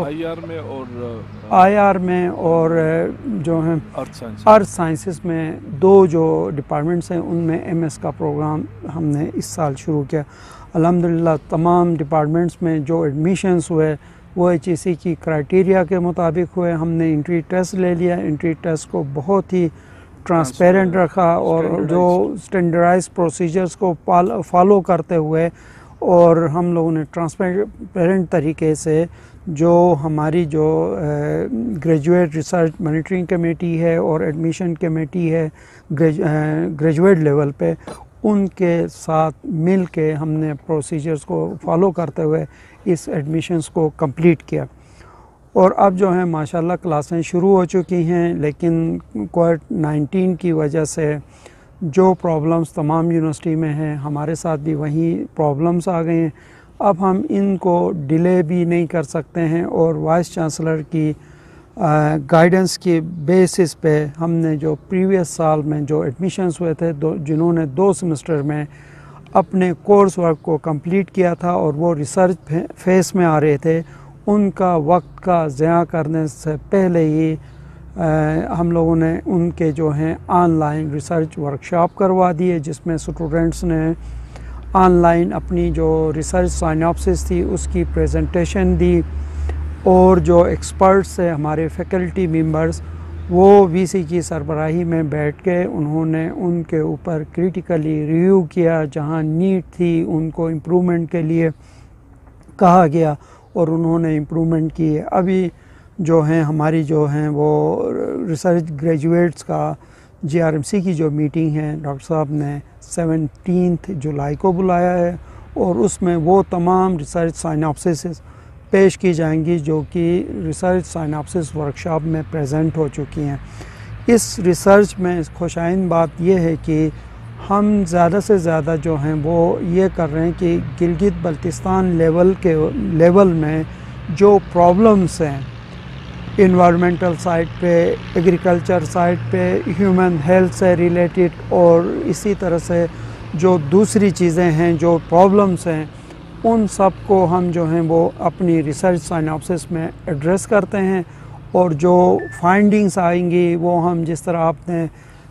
آئی آر میں اور جو ہیں ارتھ سائنسز میں 2 جو ڈپارٹمنٹس ہیں ان میں ایم ایس کا پروگرام ہم نے اس سال شروع کیا۔ الحمدللہ تمام ڈپارٹمنٹس میں جو ایڈمیشنز ہوئے وہ ایچ ای سی کی کرائٹیریا کے مطابق ہوئے۔ ہم نے انٹری ٹیسٹ لے لیا، انٹری ٹیسٹ کو بہت ہی ٹرانسپیرنٹ رکھا، اور جو اسٹینڈرڈائز پروسیجرز کو فالو کرتے ہوئے، اور ہم لوگوں نے ٹرانسپیرنٹ طریقے سے جو ہماری جو گریجویٹ ریسرچ مانیٹرنگ کمیٹی ہے اور ایڈمیشن کمیٹی ہے گریجویٹ لیول پہ، ان کے ساتھ مل کے ہم نے پروسیجرز کو فالو کرتے ہوئے اس ایڈمیشنز کو کمپلیٹ کیا۔ اور اب جو ہیں ماشاءاللہ کلاسیں شروع ہو چکی ہیں، لیکن کووڈ-19 کی وجہ سے جو پرابلمز تمام یونیورسٹی میں ہیں، ہمارے ساتھ بھی وہی پرابلمز آ گئے ہیں۔ اب ہم ان کو ڈیلے بھی نہیں کر سکتے ہیں، اور وائس چانسلر کی گائیڈنس کی بیسس پہ ہم نے جو پریویس سال میں جو ایڈمیشنز ہوئے تھے، جنہوں نے 2 سیمسٹر میں اپنے کورس ورک کو کمپلیٹ کیا تھا اور وہ ریسرچ فیس میں آ رہے تھے، ان کا وقت کا ضیاع کرنے سے پہلے ہی ہم لوگوں نے ان کے جو ہیں آن لائن ریسرچ ورکشاپ کروا دیے، جس میں اسٹوڈنٹس نے آن لائن اپنی جو ریسرچ سائناپسس تھی اس کی پریزنٹیشن دی، اور جو ایکسپرٹس سے ہمارے فیکلٹی ممبرز وہ وی سی کی سربراہی میں بیٹھ کے انہوں نے ان کے اوپر کریٹیکلی ریویو کیا، جہاں نیڈ تھی ان کو امپرومنٹ کے لیے کہا گیا، اور انہوں نے امپرومنٹ کی ہے۔ ابھی جو ہیں ہماری جو ہیں وہ ریسرچ گریجویٹس کا جی آر ایم سی کی جو میٹنگ ہے، ڈاکٹر صاحب نے 17 جولائی کو بلایا ہے، اور اس میں وہ تمام ریسرچ سائناپسس پیش کی جائیں گی جو کہ ریسرچ سائناپسس ورکشاپ میں پریزنٹ ہو چکی ہیں۔ اس ریسرچ میں خوش آئند بات یہ ہے کہ ہم زیادہ سے زیادہ جو ہیں وہ یہ کر رہے ہیں کہ گلگت بلتستان لیول میں جو پرابلمس ہیں انوائرمنٹل سائٹ پہ، ایگریکلچر سائٹ پہ، ہیومن ہیلتھ سے ریلیٹڈ، اور اسی طرح سے جو دوسری چیزیں ہیں جو پرابلمس ہیں، ان سب کو ہم جو ہیں وہ اپنی ریسرچ سائناپسس میں ایڈریس کرتے ہیں، اور جو فائنڈنگز آئیں گی وہ ہم جس طرح آپ نے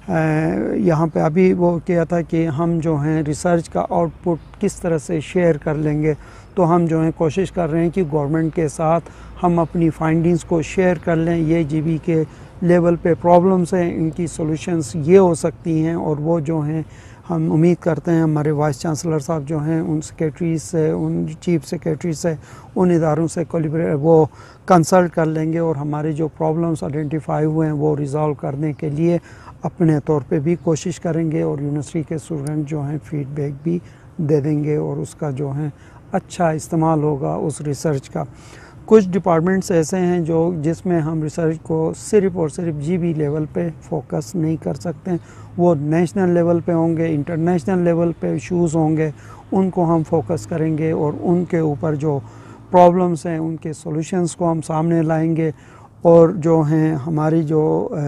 یہاں پہ ابھی وہ کیا تھا کہ ہم جو ہیں ریسرچ کا آؤٹ پٹ کس طرح سے شیئر کر لیں گے، تو ہم جو ہیں کوشش کر رہے ہیں کہ گورنمنٹ کے ساتھ ہم اپنی فائنڈنگز کو شیئر کر لیں۔ یہ جی بی کے لیول پہ پرابلمس ہیں، ان کی سولوشنز یہ ہو سکتی ہیں، اور وہ جو ہیں ہم امید کرتے ہیں ہمارے وائس چانسلر صاحب جو ہیں ان سیکریٹریز سے، ان چیف سیکریٹریز سے، ان اداروں سے وہ کنسلٹ کر لیں گے، اور ہمارے جو پرابلمس آئیڈینٹیفائی ہوئے ہیں وہ ریزالو کرنے کے لیے اپنے طور پہ بھی کوشش کریں گے، اور یونیورسٹی کے اسٹوڈنٹ جو ہیں فیڈ بیک بھی دے دیں گے، اور اس کا جو ہے اچھا استعمال ہوگا اس ریسرچ کا۔ کچھ ڈپارٹمنٹس ایسے ہیں جس میں ہم ریسرچ کو صرف اور صرف جی بی لیول پہ فوکس نہیں کر سکتے، وہ نیشنل لیول پہ ہوں گے، انٹرنیشنل لیول پہ ایشوز ہوں گے، ان کو ہم فوکس کریں گے، اور ان کے اوپر جو پرابلمس ہیں ان کے سولوشنز کو ہم سامنے لائیں گے۔ اور جو ہیں ہماری جو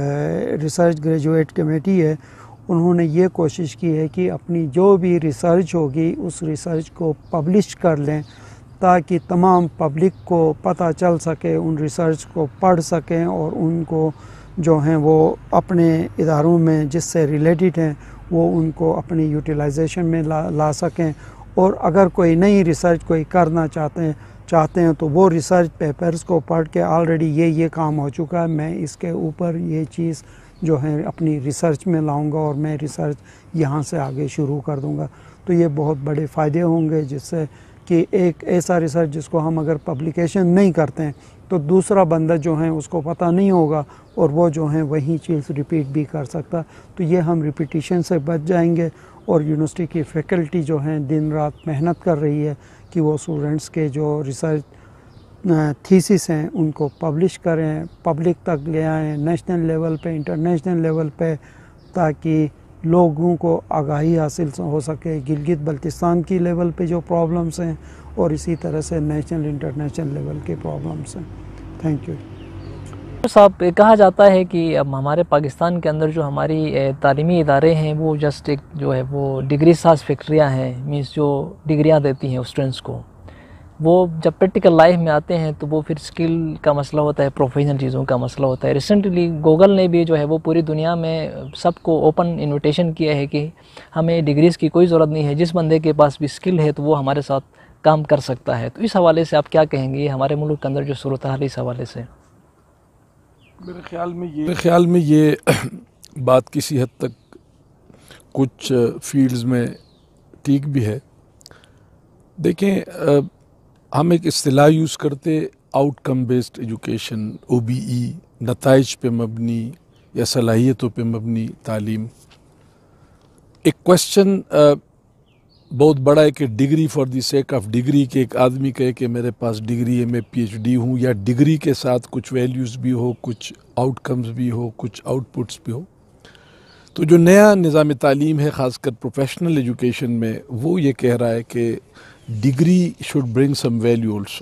ریسرچ گریجویٹ کمیٹی ہے، انہوں نے یہ کوشش کی ہے کہ اپنی جو بھی ریسرچ ہوگی اس ریسرچ کو پبلش کر لیں، تاکہ تمام پبلک کو پتہ چل سکے، ان ریسرچ کو پڑھ سکیں، اور ان کو جو ہیں وہ اپنے اداروں میں جس سے ریلیٹڈ ہیں وہ ان کو اپنی یوٹیلائزیشن میں لا سکیں، اور اگر کوئی نئی ریسرچ کوئی کرنا چاہتے ہیں تو وہ ریسرچ پیپرز کو پڑھ کے آلریڈی یہ کام ہو چکا ہے، میں اس کے اوپر یہ چیز جو ہے اپنی ریسرچ میں لاؤں گا اور میں ریسرچ یہاں سے آگے شروع کر دوں گا. تو یہ بہت بڑے فائدے ہوں گے، جس سے کہ ایک ایسا ریسرچ جس کو ہم اگر پبلیکیشن نہیں کرتے ہیں تو دوسرا بندہ جو ہے اس کو پتہ نہیں ہوگا اور وہ جو ہے وہی چیز ریپیٹ بھی کر سکتا. تو یہ ہم ریپیٹیشن سے بچ جائیں گے. اور یونیورسٹی کی فیکلٹی جو ہیں دن رات محنت کر رہی ہے کہ وہ اسٹوڈنٹس کے جو ریسرچ تھیسس ہیں ان کو پبلش کریں، پبلک تک لے آئیں، نیشنل لیول پہ، انٹرنیشنل لیول پہ، تاکہ لوگوں کو آگاہی حاصل ہو سکے گلگت بلتستان کی لیول پہ جو پرابلمس ہیں اور اسی طرح سے نیشنل انٹرنیشنل لیول کے پرابلمس ہیں. Thank you. صاحب، کہا جاتا ہے کہ اب ہمارے پاکستان کے اندر جو ہماری تعلیمی ادارے ہیں وہ جسٹ ایک جو ہے وہ ڈگری ساز فیکٹریاں ہیں، مینس جو ڈگریاں دیتی ہیں اسٹوڈنٹس کو. وہ جب پریکٹیکل لائف میں آتے ہیں تو وہ پھر اسکل کا مسئلہ ہوتا ہے، پروفیشنل چیزوں کا مسئلہ ہوتا ہے. ریسنٹلی گوگل نے بھی جو ہے وہ پوری دنیا میں سب کو اوپن انویٹیشن کیا ہے کہ ہمیں ڈگریز کی کوئی ضرورت نہیں ہے، جس بندے کے پاس بھی اسکل ہے تو وہ ہمارے ساتھ کام کر سکتا ہے. تو اس حوالے سے آپ کیا کہیں گے، ہمارے ملک کے اندر جو صورتحال اس حوالے سے؟ میرے خیال میں یہ بات کسی حد تک کچھ فیلڈز میں ٹھیک بھی ہے. دیکھیں، ہم ایک اصطلاح یوز کرتے outcome based education, OBE، نتائج پہ مبنی یا صلاحیتوں پہ مبنی تعلیم. ایک کوشچن بہت بڑا ہے کہ degree for the sake of degree, کہ ایک آدمی کہے کہ میرے پاس ڈگری ہے، میں PhD ہوں، یا ڈگری کے ساتھ کچھ ویلیوز بھی ہو، کچھ آؤٹ کمز بھی ہو، کچھ آؤٹ پٹس بھی ہو. تو جو نیا نظام تعلیم ہے خاص کر پروفیشنل ایجوکیشن میں، وہ یہ کہہ رہا ہے کہ degree should bring some value also.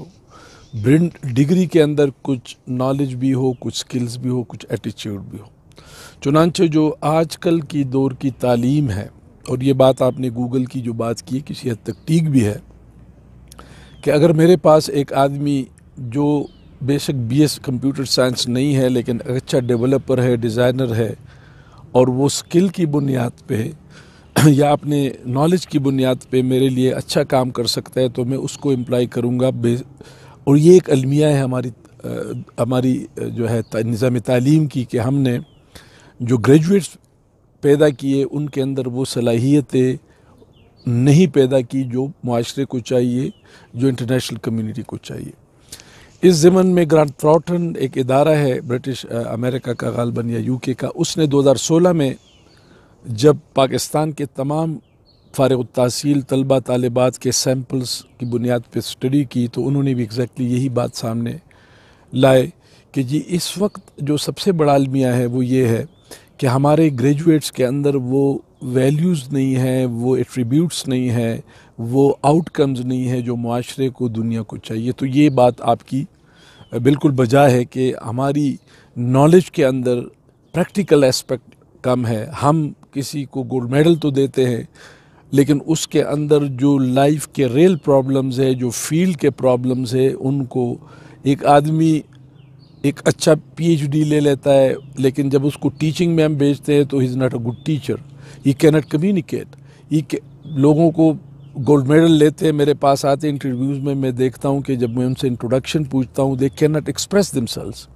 Degree کے اندر کچھ نالج بھی ہو، کچھ سکلز بھی ہو، کچھ ایٹیچیوڈ بھی ہو. چنانچہ جو آج کل کی دور کی تعلیم ہے، اور یہ بات آپ نے گوگل کی جو بات کی کسی حد تک ٹھیک بھی ہے، کہ اگر میرے پاس ایک آدمی جو بے شک BS کمپیوٹر سائنس نہیں ہے لیکن اچھا ڈیولپر ہے، ڈیزائنر ہے، اور وہ سکل کی بنیاد پہ یا اپنے نالج کی بنیاد پہ میرے لیے اچھا کام کر سکتا ہے تو میں اس کو امپلائی کروں گا. اور یہ ایک المیہ ہے ہماری جو ہے نظام تعلیم کی، کہ ہم نے جو گریجویٹس پیدا کیے ان کے اندر وہ صلاحیتیں نہیں پیدا کی جو معاشرے کو چاہیے، جو انٹرنیشنل کمیونٹی کو چاہیے. اس ضمن میں گرانٹ تھراٹن ایک ادارہ ہے برٹش امریکہ کا غالباً یا UK کا، اس نے 2016 میں جب پاکستان کے تمام فارغ التحصیل طلبہ طالبات کے سیمپلز کی بنیاد پہ اسٹڈی کی، تو انہوں نے بھی ایگزیکٹلی یہی بات سامنے لائے کہ جی اس وقت جو سب سے بڑا المیہ ہے وہ یہ ہے کہ ہمارے گریجویٹس کے اندر وہ ویلیوز نہیں ہیں، وہ ایٹریبیوٹس نہیں ہیں، وہ آؤٹ کمز نہیں ہیں جو معاشرے کو، دنیا کو چاہیے. تو یہ بات آپ کی بالکل بجا ہے کہ ہماری نالج کے اندر پریکٹیکل اسپیکٹ کم ہے. ہم کسی کو گولڈ میڈل تو دیتے ہیں لیکن اس کے اندر جو لائف کے ریل پرابلمز ہے، جو فیلڈ کے پرابلمز ہے، ان کو ایک آدمی ایک اچھا PhD لے لیتا ہے لیکن جب اس کو ٹیچنگ میں ہم بھیجتے ہیں تو he is not a good teacher. He can not communicate. لوگوں کو گولڈ میڈل لیتے ہیں میرے پاس آتے انٹرویوز میں دیکھتا ہوں کہ جب میں ان سے انٹروڈکشن پوچھتا ہوں دے کی ناٹ ایکسپریس دیم سیلز.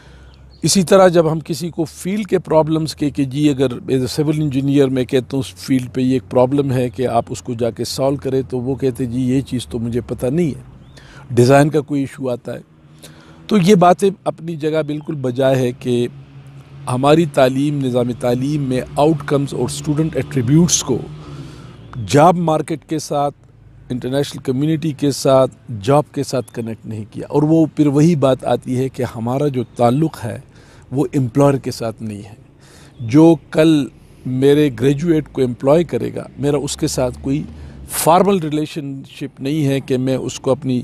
اسی طرح جب ہم کسی کو فیلڈ کے پرابلمز کے کہ جی اگر ایز اے سول انجینئر میں کہتا ہوں اس فیلڈ پہ یہ ایک پرابلم ہے کہ آپ اس کو جا کے سالو کریں، تو وہ کہتے جی یہ چیز تو مجھے پتہ نہیں ہے. ڈیزائن کا کوئی ایشو آتا ہے. تو یہ باتیں اپنی جگہ بالکل بجا ہے کہ ہماری تعلیم، نظام تعلیم میں آؤٹ کمز اور اسٹوڈنٹ ایٹریبیوٹس کو جاب مارکیٹ کے ساتھ، انٹرنیشنل کمیونٹی کے ساتھ، جاب کے ساتھ کنیکٹ نہیں کیا. اور وہ پھر وہی بات آتی ہے کہ ہمارا جو تعلق ہے وہ امپلائر کے ساتھ نہیں ہے. جو کل میرے گریجویٹ کو امپلائی کرے گا، میرا اس کے ساتھ کوئی فارمل ریلیشن شپ نہیں ہے کہ میں اس کو اپنی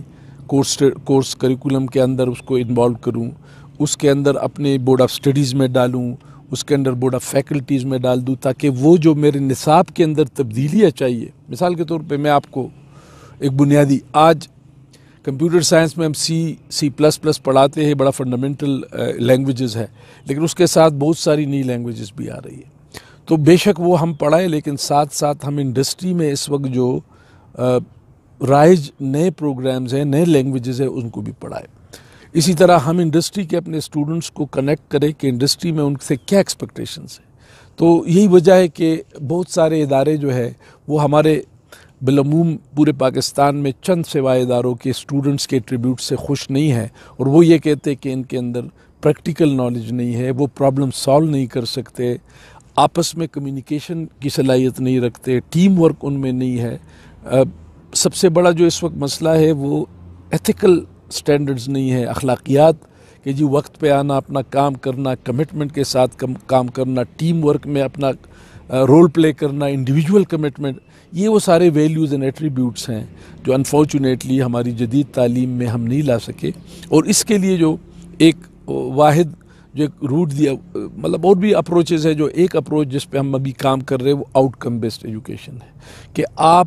کورس کریکولم کے اندر اس کو انوالو کروں، اس کے اندر اپنے بورڈ آف اسٹڈیز میں ڈالوں، اس کے اندر بورڈ آف فیکلٹیز میں ڈال دوں، تاکہ وہ جو میرے نصاب کے اندر تبدیلیاں چاہیے. مثال کے طور پہ میں آپ کو ایک بنیادی، آج کمپیوٹر سائنس میں ہم C++ پڑھاتے ہیں، بڑا فنڈامنٹل لینگویجز ہے، لیکن اس کے ساتھ بہت ساری نئی لینگویجز بھی آ رہی ہے. تو بے شک وہ ہم پڑھائیں، لیکن ساتھ ساتھ ہم انڈسٹری میں اس وقت جو رائج نئے پروگرامز ہیں، نئے لینگویجز ہیں، ان کو بھی پڑھائیں. اسی طرح ہم انڈسٹری کے اپنے اسٹوڈنٹس کو کنیکٹ کریں کہ انڈسٹری میں ان سے کیا ایکسپیکٹیشنز ہیں. تو یہی وجہ ہے کہ بہت سارے ادارے جو ہے وہ ہمارے بالعموم پورے پاکستان میں چند سوائے اداروں کے اسٹوڈنٹس کے ایٹریبیوٹ سے خوش نہیں ہیں، اور وہ یہ کہتے کہ ان کے اندر پریکٹیکل نالج نہیں ہے، وہ پرابلم سالو نہیں کر سکتے، آپس میں کمیونیکیشن کی صلاحیت نہیں رکھتے، ٹیم ورک ان میں نہیں ہے. سب سے بڑا جو اس وقت مسئلہ ہے وہ ایتھیکل سٹینڈرڈز نہیں ہے، اخلاقیات، کہ جی وقت پہ آنا، اپنا کام کرنا، کمٹمنٹ کے ساتھ کام کرنا، ٹیم ورک میں اپنا رول پلے کرنا، انڈیویجول کمٹمنٹ. یہ وہ سارے ویلیوز اینڈ ایٹریبیوٹس ہیں جو انفارچونیٹلی ہماری جدید تعلیم میں ہم نہیں لا سکے. اور اس کے لیے جو ایک واحد جو ایک روٹ دیا، مطلب اور بھی اپروچز ہے، جو ایک اپروچ جس پہ ہم ابھی کام کر رہے ہیں وہ آؤٹ کم بیسڈ ایجوکیشن ہے، کہ آپ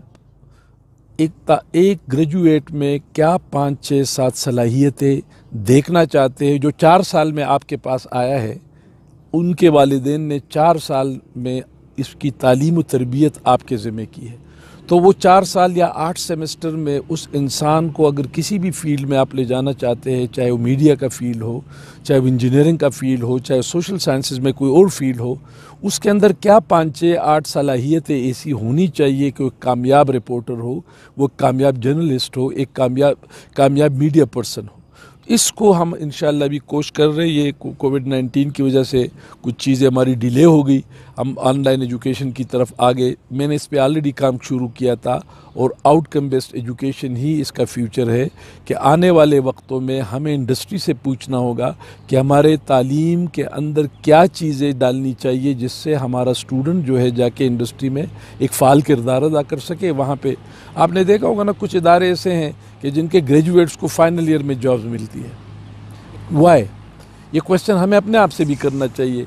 ایک گریجویٹ میں کیا 5 6 7 صلاحیتیں دیکھنا چاہتے ہیں جو 4 سال میں آپ کے پاس آیا ہے، ان کے والدین نے 4 سال میں اس کی تعلیم و تربیت آپ کے ذمہ کی ہے. تو وہ 4 سال یا 8 سیمسٹر میں اس انسان کو اگر کسی بھی فیلڈ میں آپ لے جانا چاہتے ہیں، چاہے وہ میڈیا کا فیلڈ ہو، چاہے وہ انجینئرنگ کا فیلڈ ہو، چاہے سوشل سائنسز میں کوئی اور فیلڈ ہو، اس کے اندر کیا 5 6 8 صلاحیتیں ایسی ہونی چاہیے کہ وہ کامیاب رپورٹر ہو، وہ کامیاب جرنلسٹ ہو، ایک کامیاب میڈیا پرسن ہو. اس کو ہم انشاءاللہ بھی کوشش کر رہے ہیں. یہ کووڈ-19 کی وجہ سے کچھ چیزیں ہماری ڈیلے ہو گئی، ہم آن لائن ایجوکیشن کی طرف آگے. میں نے اس پہ آلریڈی کام شروع کیا تھا، اور آؤٹ کم بیسڈ ایجوکیشن ہی اس کا فیوچر ہے، کہ آنے والے وقتوں میں ہمیں انڈسٹری سے پوچھنا ہوگا کہ ہمارے تعلیم کے اندر کیا چیزیں ڈالنی چاہیے جس سے ہمارا اسٹوڈنٹ جو ہے جا کے انڈسٹری میں ایک فعال کردار ادا کر سکے. وہاں پہ آپ نے دیکھا ہوگا نا، کچھ ادارے ایسے ہیں کہ جن کے گریجویٹس کو فائنل ایئر میں جابز ملتی ہے. وائی؟ یہ کویسچن ہمیں اپنے آپ سے بھی کرنا چاہیے.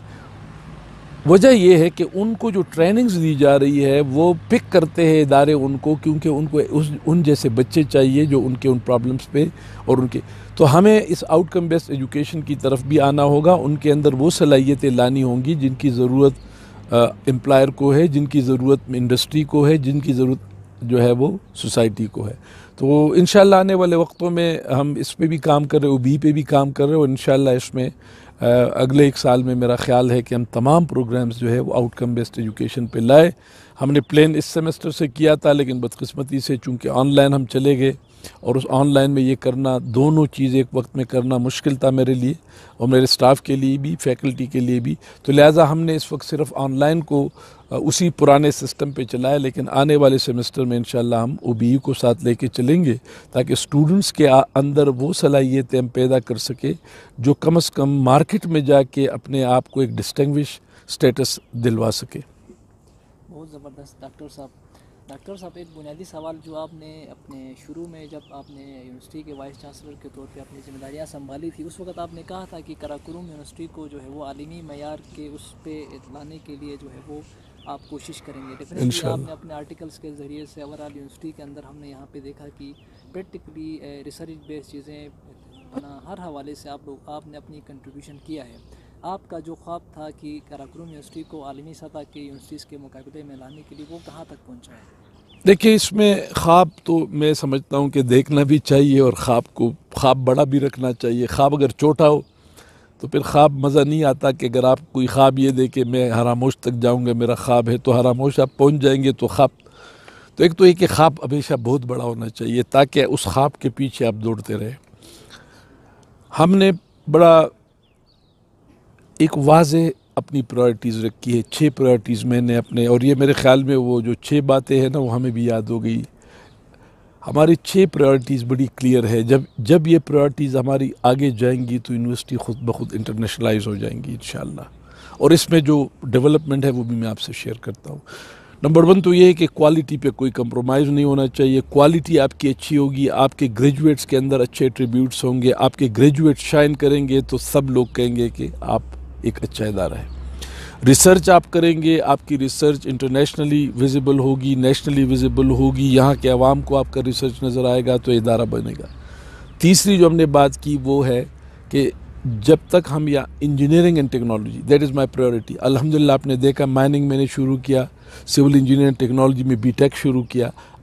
وجہ یہ ہے کہ ان کو جو ٹریننگز دی جا رہی ہے وہ پک کرتے ہیں ادارے ان کو، کیونکہ ان کو ان جیسے بچے چاہیے جو ان کے ان پرابلمز پہ اور ان کے. تو ہمیں اس آؤٹ کم بیسڈ ایجوکیشن کی طرف بھی آنا ہوگا. ان کے اندر وہ صلاحیتیں لانی ہوں گی جن کی ضرورت امپلائر کو ہے، جن کی ضرورت انڈسٹری کو ہے، جن کی ضرورت جو ہے وہ سوسائٹی کو ہے. تو انشاءاللہ آنے والے وقتوں میں ہم اس پہ بھی کام کر رہے ہیں، OBE پہ بھی کام کر رہے ہیں، اور انشاءاللہ اس میں اگلے 1 سال میں میرا خیال ہے کہ ہم تمام پروگرامز جو ہے وہ آؤٹ کم بیسڈ ایجوکیشن پہ لائے. ہم نے پلان اس سیمسٹر سے کیا تھا، لیکن بدقسمتی سے چونکہ آن لائن ہم چلے گئے، اور اس آن لائن میں یہ کرنا، دونوں چیز ایک وقت میں کرنا مشکل تھا میرے لیے اور میرے سٹاف کے لیے بھی، فیکلٹی کے لیے بھی. تو لہٰذا ہم نے اس وقت صرف آن لائن کو اسی پرانے سسٹم پہ چلایا، لیکن آنے والے سیمسٹر میں انشاءاللہ ہم OBE کو ساتھ لے کے چلیں گے، تاکہ اسٹوڈنٹس کے اندر وہ صلاحیتیں ہم پیدا کر سکے جو کم از کم مارکیٹ میں جا کے اپنے آپ کو ایک ڈسٹنگوش سٹیٹس دلوا سکے. بہت زبردست ڈاکٹر صاحب، ایک بنیادی سوال جو آپ نے اپنے شروع میں جب آپ نے یونیورسٹی کے وائس چانسلر کے طور پہ اپنی ذمہ داریاں سنبھالی تھی، اس وقت آپ نے کہا تھا کہ قراقرم یونیورسٹی کو جو ہے وہ عالمی معیار کے اس پہ لانے کے لیے جو ہے وہ آپ کوشش کریں گے. ڈیفینیٹلی آپ نے اپنے آرٹیکلس کے ذریعے سے اوورآل یونیورسٹی کے اندر ہم نے یہاں پہ دیکھا کہ پریکٹیکلی ریسرچ بیس چیزیں ہر حوالے سے آپ نے اپنی کنٹریبیوشن کیا ہے. آپ کا جو خواب تھا کہ قراقرم یونیورسٹی کو عالمی سطح کے یونیورسٹیز کے مقابلے میں لانے کے لیے، وہ کہاں تک پہنچا ہے؟ دیکھیں، اس میں خواب تو میں سمجھتا ہوں کہ دیکھنا بھی چاہیے، اور خواب بڑا بھی رکھنا چاہیے. خواب اگر چھوٹا ہو تو پھر خواب مزہ نہیں آتا. کہ اگر آپ کوئی خواب یہ دے کہ میں حراموش تک جاؤں گا، میرا خواب ہے، تو حراموش آپ پہنچ جائیں گے. تو خواب تو ایک تو یہ کہ خواب ہمیشہ بہت بڑا ہونا چاہیے تاکہ اس خواب کے پیچھے آپ دوڑتے رہیں. ہم نے بڑا ایک واضح اپنی پرائرٹیز رکھی ہے. 6 پرائرٹیز میں نے اپنے، اور یہ میرے خیال میں وہ جو 6 باتیں ہیں نا وہ ہمیں بھی یاد ہو گئی. ہماری 6 پرائرٹیز بڑی کلیئر ہے. جب یہ پرائرٹیز ہماری آگے جائیں گی تو یونیورسٹی خود بخود انٹرنیشنلائز ہو جائیں گی انشاءاللہ. اور اس میں جو ڈیولپمنٹ ہے وہ بھی میں آپ سے شیئر کرتا ہوں. نمبر 1 تو یہ ہے کہ کوالٹی پہ کوئی کمپرومائز نہیں ہونا چاہیے. کوالٹی آپ کی اچھی ہوگی، آپ کے گریجویٹس کے اندر اچھے ایٹریبیوٹس ہوں گے، آپ کے گریجویٹ شائن کریں گے تو سب لوگ کہیں گے کہ آپ ایک اچھا ادارہ ہے. ریسرچ آپ کریں گے، آپ کی ریسرچ انٹرنیشنلی ویزیبل ہوگی، نیشنلی ویزیبل ہوگی، یہاں کے عوام کو آپ کا ریسرچ نظر آئے گا تو ادارہ بنے گا. تیسری جو ہم نے بات کی وہ ہے کہ جب تک ہم یا engineering and technology, that is my priority. الحمدللہ آپ نے دیکھا مائننگ میں نے شروع کیا، سول انجینئرنگ ٹیکنالوجی میں BTech شروع کیا.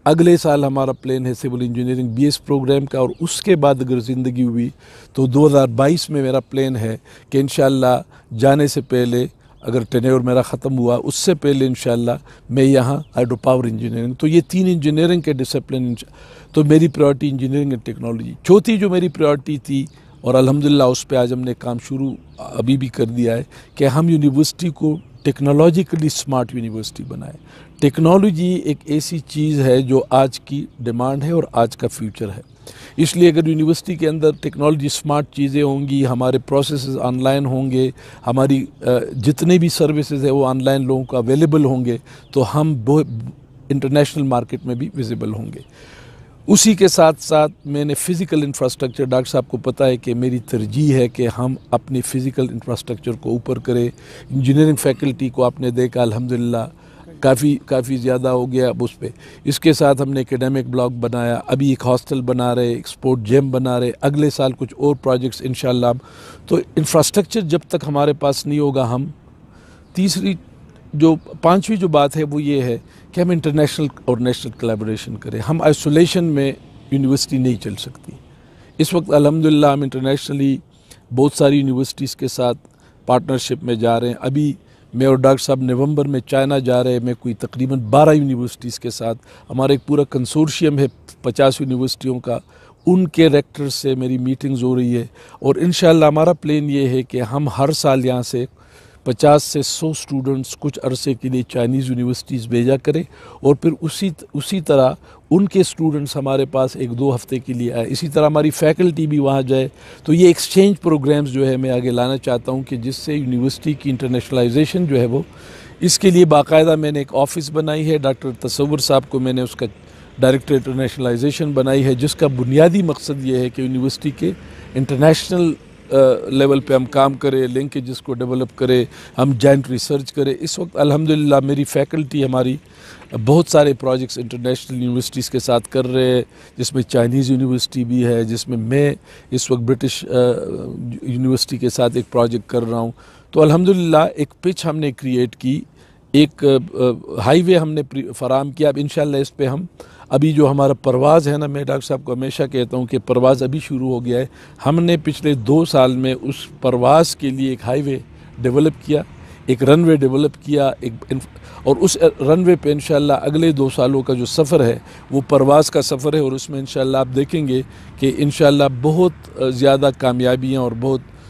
اگلے سال ہمارا پلان ہے سول انجینئرنگ BS پروگرام کا، اور اس کے بعد اگر زندگی ہوئی تو 2022 میں میرا پلان ہے کہ انشاءاللہ جانے سے پہلے، اگر ٹینیور میرا ختم ہوا اس سے پہلے انشاءاللہ میں یہاں ہائیڈرو پاور انجینئرنگ، تو یہ 3 انجینئرنگ کے ڈسپلن، تو میری پریورٹی انجینئرنگ اینڈ ٹیکنالوجی۔ چوتھی جو میری پریورٹی تھی، اور الحمدللہ اس پہ آج ہم نے کام شروع ابھی بھی کر دیا ہے، کہ ہم یونیورسٹی کو ٹیکنالوجیکلی سمارٹ یونیورسٹی بنائیں۔ ٹیکنالوجی ایک ایسی چیز ہے جو آج کی ڈیمانڈ ہے اور آج کا فیوچر ہے، اس لیے اگر یونیورسٹی کے اندر ٹیکنالوجی سمارٹ چیزیں ہوں گی، ہمارے پروسیسز آن لائن ہوں گے، ہماری جتنے بھی سروسز ہیں وہ آن لائن لوگوں کو اویلیبل ہوں گے، تو ہم انٹرنیشنل مارکیٹ میں بھی ویزیبل ہوں گے۔ اسی کے ساتھ ساتھ میں نے فزیکل انفراسٹرکچر، ڈاکٹر صاحب کو پتہ ہے کہ میری ترجیح ہے کہ ہم اپنی فزیکل انفراسٹرکچر کو اوپر کریں۔ انجینئرنگ فیکلٹی کو آپ نے دیکھا الحمدللہ کافی زیادہ ہو گیا اب اس پہ۔ اس کے ساتھ ہم نے ایکیڈیمک بلاک بنایا، ابھی ایک ہاسٹل بنا رہے، ایک سپورٹ جیم بنا رہے، اگلے سال کچھ اور پروجیکٹس انشاءاللہ۔ تو انفراسٹرکچر جب تک ہمارے پاس نہیں ہوگا، ہم پانچویں جو بات ہے وہ یہ ہے کہ ہم انٹرنیشنل اور نیشنل کولیبوریشن کریں۔ ہم آئسولیشن میں یونیورسٹی نہیں چل سکتی۔ اس وقت الحمدللہ ہم انٹرنیشنلی بہت ساری یونیورسٹیز کے ساتھ پارٹنرشپ میں جا رہے ہیں۔ ابھی میں اور ڈاکٹر صاحب نومبر میں چائنا جا رہے ہیں، میں کوئی تقریباً 12 یونیورسٹیز کے ساتھ، ہمارا ایک پورا کنسورشیم ہے 50 یونیورسٹیوں کا، ان کے ریکٹر سے میری میٹنگز ہو رہی ہے، اور انشاءاللہ ہمارا پلان یہ ہے کہ ہم ہر سال یہاں سے 50 سے 100 اسٹوڈنٹس کچھ عرصے کے لیے چائنیز یونیورسٹیز بھیجا کرے، اور پھر اسی طرح ان کے اسٹوڈنٹس ہمارے پاس 1-2 ہفتے کے لیے آئے، اسی طرح ہماری فیکلٹی بھی وہاں جائے۔ تو یہ ایکسچینج پروگرامز جو ہے میں آگے لانا چاہتا ہوں، کہ جس سے یونیورسٹی کی انٹرنیشنلائزیشن جو ہے وہ، اس کے لیے باقاعدہ میں نے ایک آفس بنائی ہے، ڈاکٹر تصور صاحب کو میں نے اس کا ڈائریکٹر انٹرنیشنلائزیشن بنائی ہے، جس کا بنیادی مقصد یہ ہے کہ یونیورسٹی کے انٹرنیشنل لیول پہ ہم کام کرے، لنکیجز کو ڈیولپ کرے، ہم جوائنٹ ریسرچ کرے۔ اس وقت الحمدللہ میری فیکلٹی ہماری بہت سارے پروجیکٹس انٹرنیشنل یونیورسٹیز کے ساتھ کر رہے ہیں، جس میں چائنیز یونیورسٹی بھی ہے، جس میں اس وقت برٹش یونیورسٹی کے ساتھ ایک پروجیکٹ کر رہا ہوں۔ تو الحمدللہ ایک پچ ہم نے کریٹ کی، ایک ہائی وے ہم نے فراہم کیا۔ اب انشاءاللہ اس پہ ہم ابھی جو ہمارا پرواز ہے نا، میں ڈاکٹر صاحب کو ہمیشہ کہتا ہوں کہ پرواز ابھی شروع ہو گیا ہے۔ ہم نے پچھلے 2 سال میں اس پرواز کے لیے ایک ہائی وے ڈیولپ کیا، ایک رن وے ڈیولپ کیا، اور اس رن وے پہ انشاءاللہ اگلے 2 سالوں کا جو سفر ہے وہ پرواز کا سفر ہے، اور اس میں انشاءاللہ آپ دیکھیں گے کہ انشاءاللہ بہت زیادہ کامیابیاں اور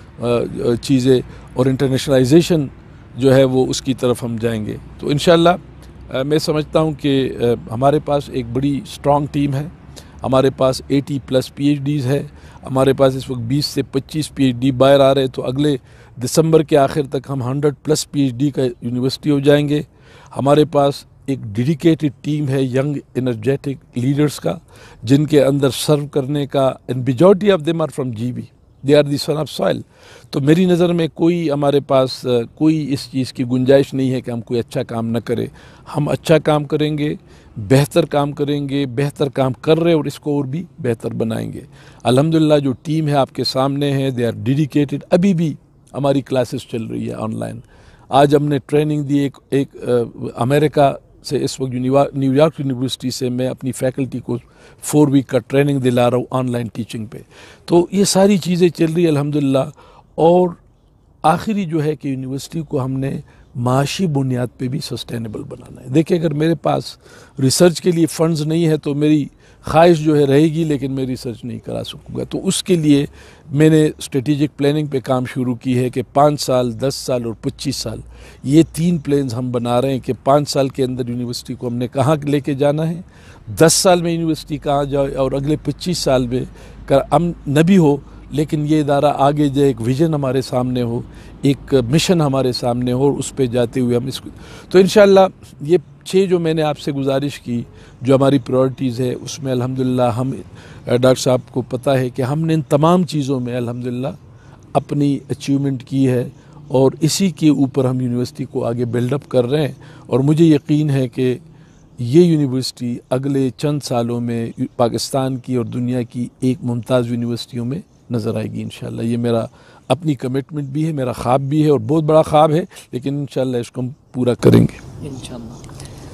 بہت چیزیں، اور انٹرنیشنلائزیشن جو ہے وہ اس کی طرف ہم جائیں گے۔ تو انشاءاللہ میں سمجھتا ہوں کہ ہمارے پاس ایک بڑی اسٹرانگ ٹیم ہے، ہمارے پاس 80+ PhDs ہے، ہمارے پاس اس وقت 20 سے 25 PhD باہر آ رہے، تو اگلے دسمبر کے آخر تک ہم 100+ PhD کا یونیورسٹی ہو جائیں گے۔ ہمارے پاس ایک ڈیڈیکیٹڈ ٹیم ہے ینگ انرجیٹک لیڈرز کا، جن کے اندر سرو کرنے کا، and majority of them are from GB، they are the son of soil. تو میری نظر میں ہمارے پاس کوئی اس چیز کی گنجائش نہیں ہے کہ ہم کوئی اچھا کام نہ کریں۔ ہم اچھا کام کریں گے، بہتر کام کریں گے، بہتر کام کر رہے اور اس کو اور بھی بہتر بنائیں گے۔ الحمدللہ جو ٹیم ہے آپ کے سامنے ہے، دے آر ڈیڈیکیٹڈ۔ ابھی بھی ہماری کلاسز چل رہی ہے آن لائن۔ آج ہم نے ٹریننگ دی ایک امریکہ سے، اس وقت نیو یارک یونیورسٹی سے میں اپنی فیکلٹی کو 4 ویک کا ٹریننگ دلا رہا ہوں آن لائن ٹیچنگ پہ۔ تو یہ ساری چیزیں چل رہی ہے الحمدللہ۔ اور آخری جو ہے کہ یونیورسٹی کو ہم نے معاشی بنیاد پہ بھی سسٹینیبل بنانا ہے۔ دیکھیں اگر میرے پاس ریسرچ کے لیے فنڈز نہیں ہے تو میری خواہش جو ہے رہے گی، لیکن میں ریسرچ نہیں کرا سکوں گا۔ تو اس کے لیے میں نے اسٹریٹجک پلاننگ پہ کام شروع کی ہے کہ 5 سال، 10 سال اور 25 سال، یہ 3 پلانز ہم بنا رہے ہیں کہ 5 سال کے اندر یونیورسٹی کو ہم نے کہاں لے کے جانا ہے، 10 سال میں یونیورسٹی کہاں جائے، اور اگلے 25 سال میں ہم نہ بھی ہو لیکن یہ ادارہ آگے جائے، ایک ویژن ہمارے سامنے ہو، ایک مشن ہمارے سامنے ہو، اور اس پہ جاتے ہوئے ہم اس کو۔ تو انشاءاللہ یہ 6 جو میں نے آپ سے گزارش کی، جو ہماری پرائورٹیز ہے، اس میں الحمدللہ ہم، ڈاکٹر صاحب کو پتہ ہے کہ ہم نے ان تمام چیزوں میں الحمدللہ اپنی اچیومنٹ کی ہے، اور اسی کے اوپر ہم یونیورسٹی کو آگے بلڈ اپ کر رہے ہیں۔ اور مجھے یقین ہے کہ یہ یونیورسٹی اگلے چند سالوں میں پاکستان کی اور دنیا کی ایک ممتاز یونیورسٹیوں میں نظر آئے گی انشاءاللہ۔ یہ میرا اپنی کمٹمنٹ بھی ہے، میرا خواب بھی ہے، اور بہت بڑا خواب ہے، لیکن انشاءاللہ اس کو ہم پورا کریں گے انشاءاللہ۔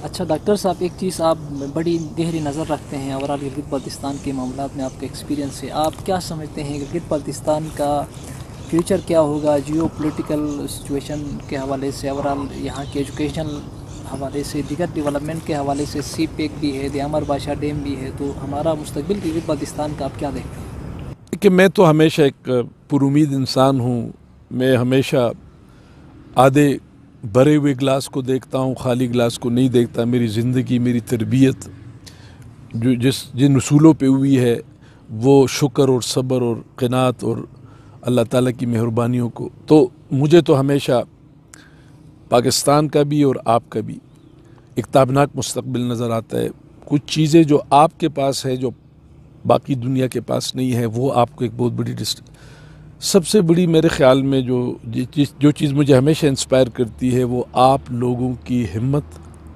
अच्छा डॉक्टर साहब, एक चीज़ आप बड़ी गहरी नज़र रखते हैं ओवरऑल गिलगित बल्तिस्तान के मामलात में, आपका एक्सपीरियंस है, आप क्या समझते हैं गिलगित बल्तिस्तान का फ्यूचर क्या होगा जियो पोलिटिकल सिचुएशन के हवाले से, ओवरऑल यहाँ के एजुकेशनल हवाले से, दीगर डेवलपमेंट के हवाले से, सी पैक भी है, दियामर बादशाह डैम भी है, तो हमारा मुस्तकबिल गिलगित बल्तिस्तान का आप क्या देखते हैं? कि मैं तो हमेशा एक पुरुमीद इंसान हूँ। मैं हमेशा आधे भरे हुए गिलास को देखता हूँ, खाली गिलास को नहीं देखता। मेरी ज़िंदगी, मेरी तरबियत जो जिन उसूलों पे हुई है वो शुक्र और सब्र और क़नात और अल्लाह ताला की मेहरबानियों को, तो मुझे तो हमेशा पाकिस्तान का भी और आपका भी एक ताबनाक मुस्तकबिल नज़र आता है। कुछ चीज़ें जो आपके पास है, जो बाकी दुनिया के पास नहीं है, वो आपको एक बहुत बड़ी सबसे बड़ी मेरे ख़्याल में जो चीज़ मुझे हमेशा इंस्पायर करती है वो आप लोगों की हिम्मत,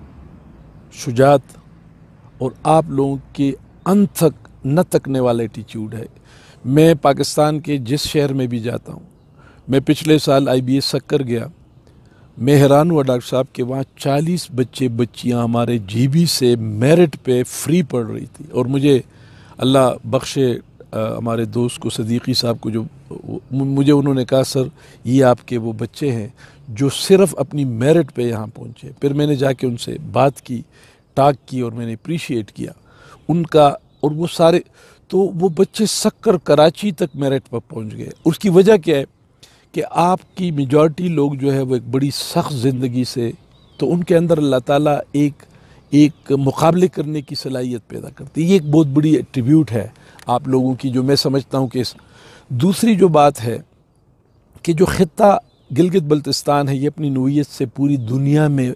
शुजात और आप लोगों के अंत तक न तकने वाला एटीट्यूड है। मैं पाकिस्तान के जिस शहर में भी जाता हूँ, मैं पिछले साल IBA सक्कर गया, मैं हैरान हुआ डॉक्टर साहब कि वहाँ 40 बच्चे बच्चियाँ हमारे GB से मेरिट पे फ्री पढ़ रही थी। और मुझे अल्लाह बख्शे हमारे दोस्त को, सदीकी साहब को, जो मुझे उन्होंने कहा सर ये आपके वो बच्चे हैं जो सिर्फ़ अपनी मेरिट पे यहाँ पहुँचे। फिर मैंने जाके उनसे बात की, टाक की और मैंने अप्रीशिएट किया उनका। और वो सारे, तो वो बच्चे सक्कर कराची तक मेरिट पर पहुँच गए। उसकी वजह क्या है कि आपकी मेजॉरिटी लोग जो है वो एक बड़ी सख्त ज़िंदगी से, तो उनके अंदर अल्लाह ताला एक मुकाबले करने की सलाहियत पैदा करती है। ये एक बहुत बड़ी एट्रीब्यूट है आप लोगों की, जो मैं समझता हूँ कि दूसरी जो बात है कि जो ख़ित्ता गिलगित बल्तिस्तान है ये अपनी नोयत से पूरी दुनिया में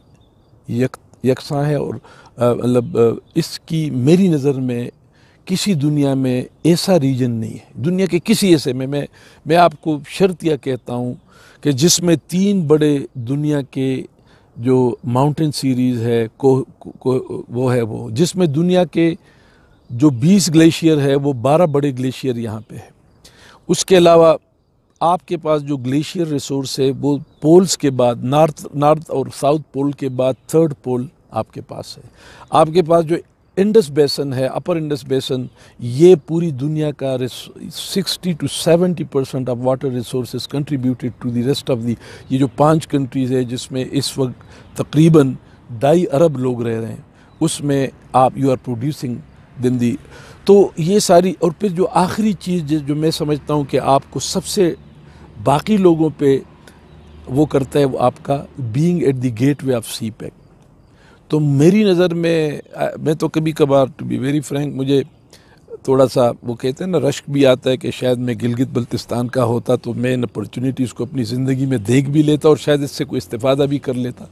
यकसां है। और मतलब इसकी मेरी नज़र में किसी दुनिया में ऐसा रीजन नहीं है, दुनिया के किसी ऐसे में मैं आपको शर्तिया कहता हूँ कि जिसमें 3 बड़े दुनिया के जो माउंटेन सीरीज़ है वो है, वो जिसमें दुनिया के जो 20 ग्लेशियर है वो 12 बड़े ग्लेशियर यहाँ पे है। उसके अलावा आपके पास जो ग्लेशियर रिसोर्स है वो पोल्स के बाद नॉर्थ और साउथ पोल के बाद 3rd पोल आपके पास है। आपके पास जो इंडस बेसन है, अपर इंडस बेसन, ये पूरी दुनिया का 60 to 70% of water resources contributed to the rest of the, ये जो 5 कंट्रीज़ है जिसमें इस वक्त तकरीबन 2.5 अरब लोग रह रहे हैं, उसमें आप यू आर प्रोड्यूसिंग दिन दी। तो ये सारी, और फिर जो आखिरी चीज़ जो मैं समझता हूँ कि आपको सबसे बाकी लोगों पे वो करता है, वो आपका being at the gateway of CPEC. तो मेरी नज़र में मैं तो कभी कभार, टू बी वेरी फ्रैंक, मुझे थोड़ा सा वो कहते हैं ना रश्क भी आता है कि शायद मैं गिलगित बल्तिस्तान का होता तो मैं इन अपॉर्चुनिटीज़ को अपनी ज़िंदगी में देख भी लेता और शायद इससे कोई इस्तिफ़ादा भी कर लेता।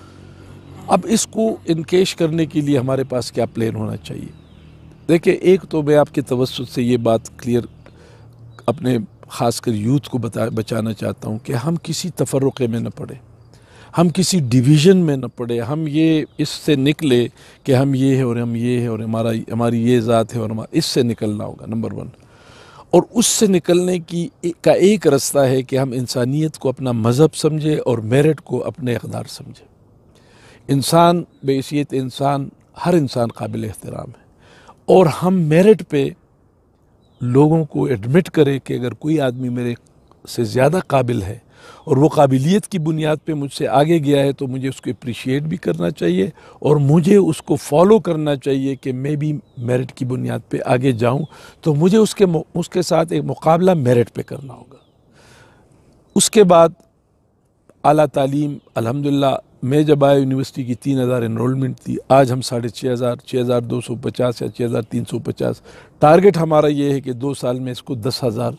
अब इसको इनकेश करने के लिए हमारे पास क्या प्लान होना चाहिए? देखिए, एक तो मैं आपके तवज्जुह से ये बात क्लियर अपने ख़ासकर यूथ को बचाना चाहता हूँ कि हम किसी तफर्रुक़े में न पड़े, हम किसी डिवीज़न में न पड़े। हम ये इससे निकले कि हम ये है और हम ये है और हमारी ये ज़ात है और इससे निकलना होगा, नंबर 1। और उससे निकलने का एक रास्ता है कि हम इंसानियत को अपना मज़हब समझें और मेरिट को अपने इक़दार समझें। इंसान बेहैसियत इंसान, हर इंसान काबिल एहतराम है, और हम मेरिट पे लोगों को एडमिट करें कि अगर कोई आदमी मेरे से ज़्यादा काबिल है और वो काबिलियत की बुनियाद पे मुझसे आगे गया है तो मुझे उसको अप्रिशिएट भी करना चाहिए और मुझे उसको फॉलो करना चाहिए कि मैं भी मेरिट की बुनियाद पे आगे जाऊं। तो मुझे उसके साथ एक मुकाबला मेरिट पे करना होगा। उसके बाद आला तालीम, अल्हम्दुलिल्लाह मैं जब आया यूनिवर्सिटी की 3000 एनरोलमेंट थी, आज हम 6500, 6250 या 6350। टारगेट हमारा ये है कि 2 साल में इसको 10,000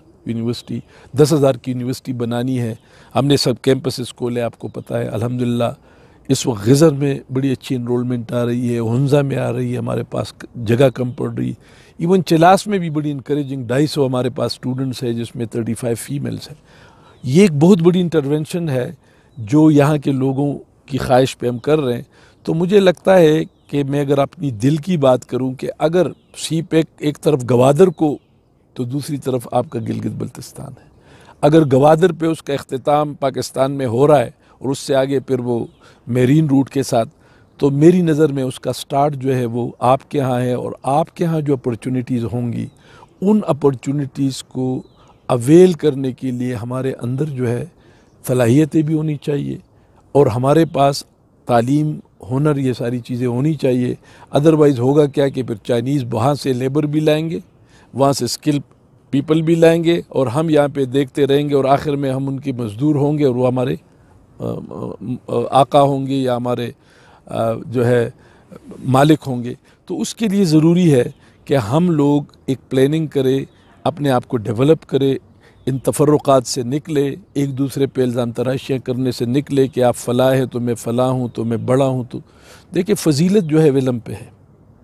की यूनिवर्सिटी बनानी है। हमने सब कैंपसेस खोले, आपको पता है। अल्हम्दुलिल्लाह इस वक्त ग़ज़र में बड़ी अच्छी इनरोलमेंट आ रही है, हुंज़ा में आ रही है, हमारे पास जगह कम पड़ रही। इवन चिलास में भी बड़ी इंकरेजिंग 250 हमारे पास स्टूडेंट्स है जिसमें 35 फीमेल्स हैं। ये एक बहुत बड़ी इंटरवेंशन है जो यहाँ के लोगों की ख्वाहिश पे हम कर रहे हैं। तो मुझे लगता है कि मैं अगर अपनी दिल की बात करूँ कि अगर सी पैक एक तरफ गवादर को तो दूसरी तरफ आपका गिलगित बल्तिस्तान है। अगर गवादर पे उसका इख्तिताम पाकिस्तान में हो रहा है और उससे आगे फिर वो मेरीन रूट के साथ, تو میری نظر میں اس کا سٹارٹ جو ہے وہ آپ کے ہاں ہے، اور آپ کے ہاں جو اپرچونٹیز ہوں گی ان اپرچونٹیز کو اویل کرنے کے لیے ہمارے اندر جو ہے صلاحیتیں بھی ہونی چاہیے، اور ہمارے پاس تعلیم، ہنر، یہ ساری چیزیں ہونی چاہیے۔ ادروائز ہوگا کیا کہ پھر چائنیز وہاں سے لیبر بھی لائیں گے، وہاں سے اسکل پیپل بھی لائیں گے، اور ہم یہاں پہ دیکھتے رہیں گے، اور آخر میں ہم ان کی مزدور ہوں گے، اور وہ ہمارے آقا ہوں گے یا ہمارے جو ہے مالک ہوں گے۔ تو اس کے لیے ضروری ہے کہ ہم لوگ ایک پلاننگ کرے، اپنے آپ کو ڈیولپ کرے، ان تفرقات سے نکلے، ایک دوسرے پہ الزام تراشیاں کرنے سے نکلے کہ آپ فلاں ہے تو میں فلاں ہوں تو میں بڑا ہوں۔ تو دیکھیں فضیلت جو ہے علم پہ ہے۔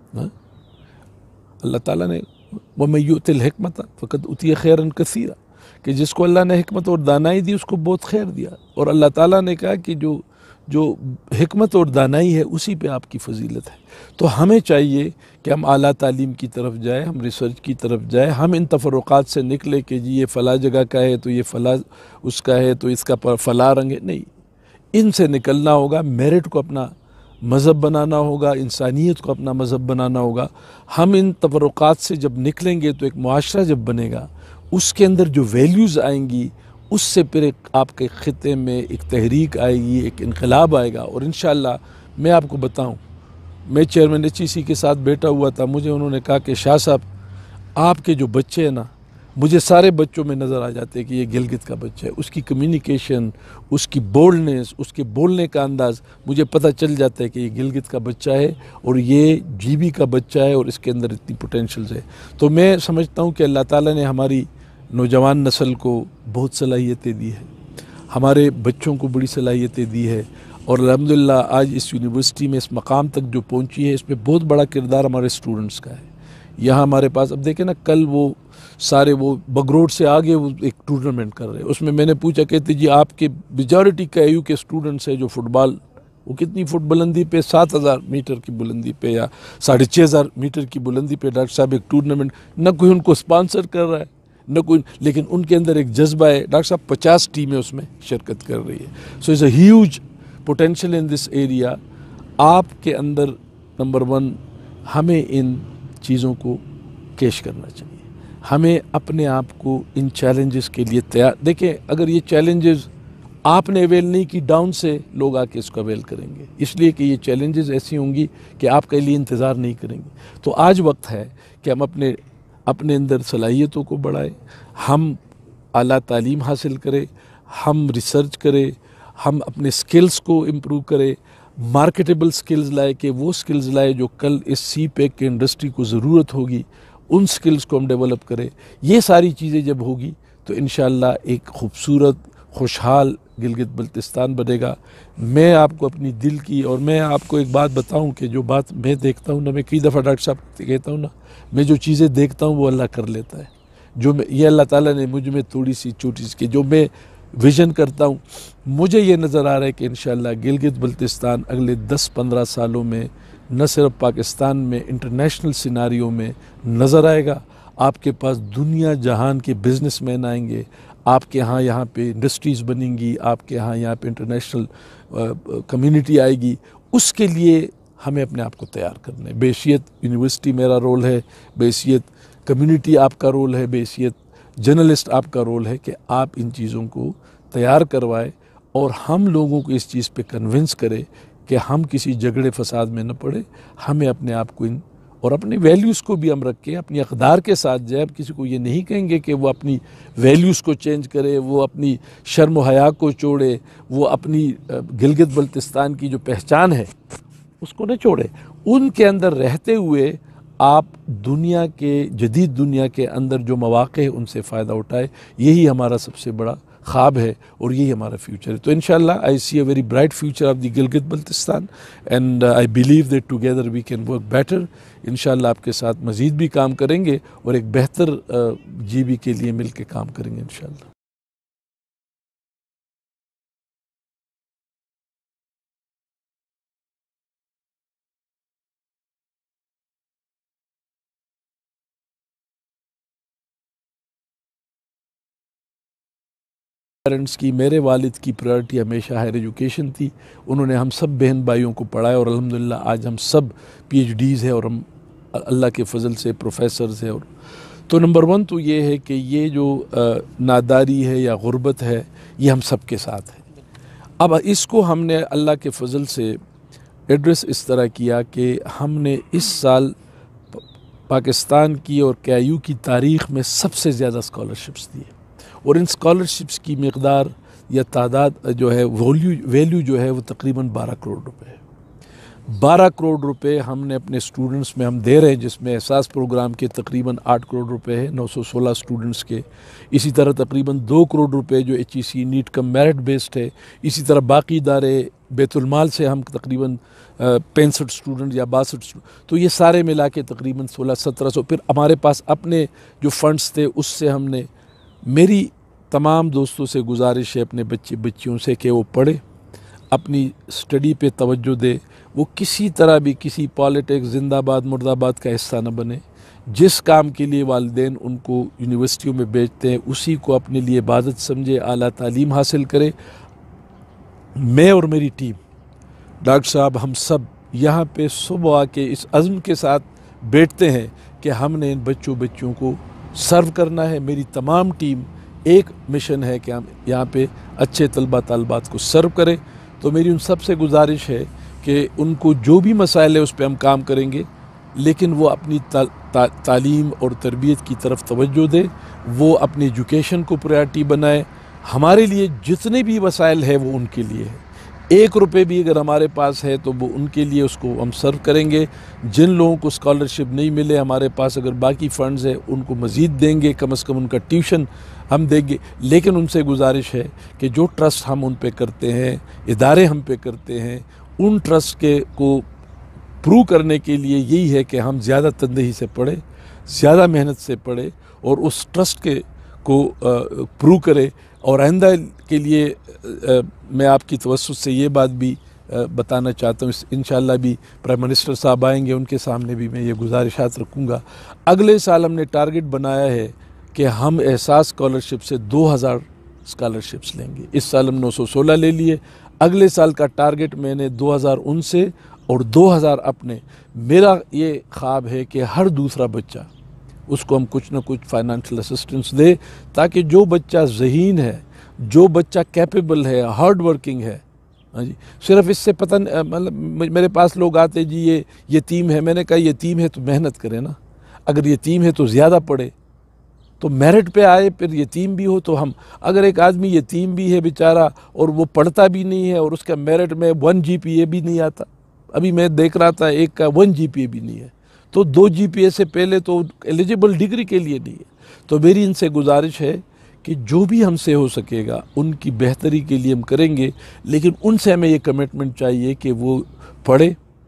اللہ تعالیٰ نے وَمَن يُؤْتِ الْحِكْمَةَ فَقَدْ أُوتِيَ خَيْرًا كَثِيرًا، کہ جس کو اللہ نے حکمت اور دانائی دی اس کو بہت خیر دیا، اور اللہ تعالیٰ نے کہا کہ جو حکمت اور دانائی ہے اسی پہ آپ کی فضیلت ہے۔ تو ہمیں چاہیے کہ ہم اعلیٰ تعلیم کی طرف جائیں، ہم ریسرچ کی طرف جائیں، ہم ان تفرقات سے نکلے کہ جی یہ فلاں جگہ کا ہے تو یہ فلاں اس کا ہے تو اس کا فلاں رنگ ہے، نہیں، ان سے نکلنا ہوگا، میرٹ کو اپنا مذہب بنانا ہوگا، انسانیت کو اپنا مذہب بنانا ہوگا۔ ہم ان تفرقات سے جب نکلیں گے تو ایک معاشرہ جب بنے گا، اس کے اندر جو ویلیوز آئیں گی اس سے پھر ایک آپ کے خطے میں ایک تحریک آئے گی، ایک انقلاب آئے گا۔ اور انشاءاللہ میں آپ کو بتاؤں، میں چیئرمین HEC کے ساتھ بیٹھا ہوا تھا، مجھے انہوں نے کہا کہ شاہ صاحب آپ کے جو بچے ہیں نا، مجھے سارے بچوں میں نظر آ جاتے ہیں کہ یہ گلگت کا بچہ ہے، اس کی کمیونیکیشن، اس کی بولڈنس، اس کے بولنے کا انداز، مجھے پتہ چل جاتا ہے کہ یہ گلگت کا بچہ ہے اور یہ GB کا بچہ ہے اور اس کے اندر اتنی پوٹینشلز ہے۔ تو میں سمجھتا ہوں کہ اللہ تعالیٰ نے ہماری نوجوان نسل کو بہت صلاحیتیں دی ہے، ہمارے بچوں کو بڑی صلاحیتیں دی ہے، اور الحمدللہ آج اس یونیورسٹی میں اس مقام تک جو پہنچی ہے اس میں بہت بڑا کردار ہمارے اسٹوڈنٹس کا ہے۔ یہاں ہمارے پاس اب دیکھیں نا، کل وہ سارے وہ بگروڈ سے آگے وہ ایک ٹورنامنٹ کر رہے ہیں، اس میں نے پوچھا کہتے جی آپ کے میجورٹی کا AU کے اسٹوڈنٹس ہیں جو فٹ بال، وہ کتنی فٹ بلندی پہ، 7000 میٹر کی بلندی پہ یا 6500 میٹر کی بلندی پہ ڈاکٹر صاحب ایک ٹورنامنٹ، نہ کوئی ان کو اسپانسر کر رہا ہے نہ کوئی، لیکن ان کے اندر ایک جذبہ ہے۔ ڈاکٹر صاحب 50 ٹیمیں اس میں شرکت کر رہی ہے۔ So it's a huge potential in this area. آپ کے اندر نمبر 1 ہمیں ان چیزوں کو کیش کرنا چاہیے، ہمیں اپنے آپ کو ان چیلنجز کے لیے تیار، دیکھیں اگر یہ چیلنجز آپ نے اویل نہیں کی، ڈاؤن سے لوگ آ کے اس کو اویل کریں گے، اس لیے کہ یہ چیلنجز ایسی ہوں گی کہ آپ کے لیے انتظار نہیں کریں گے۔ تو آج وقت ہے کہ ہم اپنے اندر صلاحیتوں کو بڑھائیں، ہم اعلیٰ تعلیم حاصل کریں، ہم ریسرچ کریں، ہم اپنے سکلز کو امپروو کریں، مارکیٹیبل سکلز لائے، کہ وہ سکلز لائے جو کل اس CPEC کے انڈسٹری کو ضرورت ہوگی، ان سکلز کو ہم ڈیولپ کریں۔ یہ ساری چیزیں جب ہوگی تو انشاءاللہ ایک خوبصورت، خوشحال گلگت بلتستان بنے گا۔ میں آپ کو اپنی دل کی، اور میں آپ کو ایک بات بتاؤں کہ جو بات میں دیکھتا ہوں نا، میں کئی دفعہ ڈاکٹر صاحب کہتا ہوں نا، میں جو چیزیں دیکھتا ہوں وہ اللہ کر لیتا ہے، یہ اللہ تعالیٰ نے مجھ میں تھوڑی سی چھوٹی سی، کہ جو میں ویژن کرتا ہوں، مجھے یہ نظر آ رہا ہے کہ انشاءاللہ گلگت بلتستان اگلے 10-15 سالوں میں نہ صرف پاکستان میں، انٹرنیشنل سیناریوں میں نظر آئے گا۔ آپ کے پاس دنیا جہان کے بزنس مین آئیں گے، آپ کے ہاں یہاں پہ انڈسٹریز بنیں گی، آپ کے ہاں یہاں پہ انٹرنیشنل کمیونٹی آئے گی۔ اس کے لیے ہمیں اپنے آپ کو تیار کرنا ہے۔ بحیثیت یونیورسٹی میرا رول ہے، بحیثیت کمیونٹی آپ کا رول ہے، بحیثیت جرنلسٹ آپ کا رول ہے کہ آپ ان چیزوں کو تیار کروائے، اور ہم لوگوں کو اس چیز پہ کنونس کرے کہ ہم کسی جھگڑے فساد میں نہ پڑے، ہمیں اپنے آپ کو اور اپنی ویلیوز کو بھی ہم رکھیں، اپنی اقدار کے ساتھ جائے۔ اب کسی کو یہ نہیں کہیں گے کہ وہ اپنی ویلیوز کو چینج کرے، وہ اپنی شرم و حیا کو چھوڑے، وہ اپنی گلگت بلتستان کی جو پہچان ہے اس کو نہ چھوڑے۔ ان کے اندر رہتے ہوئے آپ دنیا کے، جدید دنیا کے اندر جو مواقع ہیں ان سے فائدہ اٹھائے۔ یہی ہمارا سب سے بڑا خواب ہے اور یہی ہمارا فیوچر ہے۔ تو انشاءاللہ I see a very bright future of the Gilgit Baltistan and I believe that together we can work better۔ انشاءاللہ آپ کے ساتھ مزید بھی کام کریں گے اور ایک بہتر GB کے لیے مل کے کام کریں گے انشاءاللہ۔ پیرنٹس کی، میرے والد کی پرائرٹی ہمیشہ ہائر ایجوکیشن تھی. انہوں نے ہم سب بہن بھائیوں کو پڑھایا اور الحمدللہ آج ہم سب PhDs ہیں اور ہم اللہ کے فضل سے پروفیسرز ہیں. اور تو نمبر 1 تو یہ ہے کہ یہ جو ناداری ہے یا غربت ہے یہ ہم سب کے ساتھ ہے. اب اس کو ہم نے اللہ کے فضل سے ایڈریس اس طرح کیا کہ ہم نے اس سال پاکستان کی اور KIU کی تاریخ میں سب سے زیادہ اسکالرشپس دیے، اور ان اسکالرشپس کی مقدار یا تعداد جو ہے ویلیو جو ہے وہ تقریباً 12 کروڑ روپے ہے. 12 کروڑ روپے ہم نے اپنے اسٹوڈنٹس میں ہم دے رہے ہیں، جس میں احساس پروگرام کے تقریباً 8 کروڑ روپے ہے 916 اسٹوڈنٹس کے. اسی طرح تقریباً 2 کروڑ روپے جو HEC need cum merit based ہے. اسی طرح باقی ادارے بیت المال سے ہم تقریباً 65 اسٹوڈنٹ یا 62 اسٹوڈنٹ، تو یہ سارے ملا کے تقریباً 1600-1700. پھر ہمارے پاس اپنے جو فنڈس تھے اس سے ہم نے، میری تمام دوستوں سے گزارش ہے اپنے بچیوں سے کہ وہ پڑھے، اپنی اسٹڈی پہ توجہ دے، وہ کسی طرح بھی کسی پالیٹکس زندہ باد مرد آباد کا حصہ نہ بنے. جس کام کے لیے والدین ان کو یونیورسٹیوں میں بھیجتے ہیں اسی کو اپنے لیے عبادت سمجھے، اعلیٰ تعلیم حاصل کرے. میں اور میری ٹیم، ڈاکٹر صاحب، ہم سب یہاں پہ صبح آ کے اس عزم کے ساتھ بیٹھتے ہیں کہ ہم نے ان بچوں کو سرو کرنا ہے. میری تمام ٹیم ایک مشن ہے کہ ہم یہاں پہ اچھے طلبہ طالبات کو سرو کریں. تو میری ان سب سے گزارش ہے کہ ان کو جو بھی مسائل ہے اس پہ ہم کام کریں گے، لیکن وہ اپنی تعلیم اور تربیت کی طرف توجہ دے، وہ اپنی ایجوکیشن کو پرائرٹی بنائے. ہمارے لیے جتنے بھی وسائل ہے وہ ان کے لیے ہے. 1 روپے بھی اگر ہمارے پاس ہے تو وہ ان کے لیے اس کو ہم سرو کریں گے. جن لوگوں کو اسکالرشپ نہیں ملے، ہمارے پاس اگر باقی فنڈز ہیں ان کو مزید دیں گے، کم از کم ان کا ٹیوشن ہم دیں گے. لیکن ان سے گزارش ہے کہ جو ٹرسٹ ہم ان پہ کرتے ہیں، ادارے ہم پہ کرتے ہیں، ان ٹرسٹ کو پروو کرنے کے لیے یہی ہے کہ ہم زیادہ تندہی سے پڑھیں، زیادہ محنت سے پڑھیں اور اس ٹرسٹ کو پروو کرے. اور آئندہ کے لیے میں آپ کی توسط سے یہ بات بھی بتانا چاہتا ہوں، انشاءاللہ بھی پرائم منسٹر صاحب آئیں گے، ان کے سامنے بھی میں یہ گزارشات رکھوں گا. اگلے سال ہم نے ٹارگٹ بنایا ہے کہ ہم احساس اسکالرشپ سے 2000 اسکالرشپس لیں گے. اس سال ہم 916 لے لیے. اگلے سال کا ٹارگٹ میں نے 2000 ان سے اور 2000 اپنے. میرا یہ خواب ہے کہ ہر دوسرا بچہ اس کو ہم کچھ نہ کچھ فائنانشل اسسٹنس دے، تاکہ جو بچہ ذہین ہے، جو بچہ کیپیبل ہے، ہارڈ ورکنگ ہے، ہاں جی، صرف اس سے پتہ مطلب میرے پاس لوگ آتے جی یہ یتیم ہے. میں نے کہا یتیم ہے تو محنت کرے نا. اگر یتیم ہے تو زیادہ پڑھے، تو میرٹ پہ آئے. پھر یتیم بھی ہو تو ہم، اگر ایک آدمی یتیم بھی ہے بیچارہ اور وہ پڑھتا بھی نہیں ہے اور اس کا میرٹ میں 1 GPA بھی نہیں آتا، ابھی میں دیکھ رہا تھا ایک کا 1 GPA بھی نہیں ہے، تو 2 GPA سے پہلے تو ایلیجیبل ڈگری کے لیے نہیں ہے. تو میری ان سے گزارش ہے کہ جو بھی ہم سے ہو سکے گا ان کی بہتری کے لیے ہم کریں گے، لیکن ان سے ہمیں یہ کمٹمنٹ چاہیے کہ وہ پڑھے.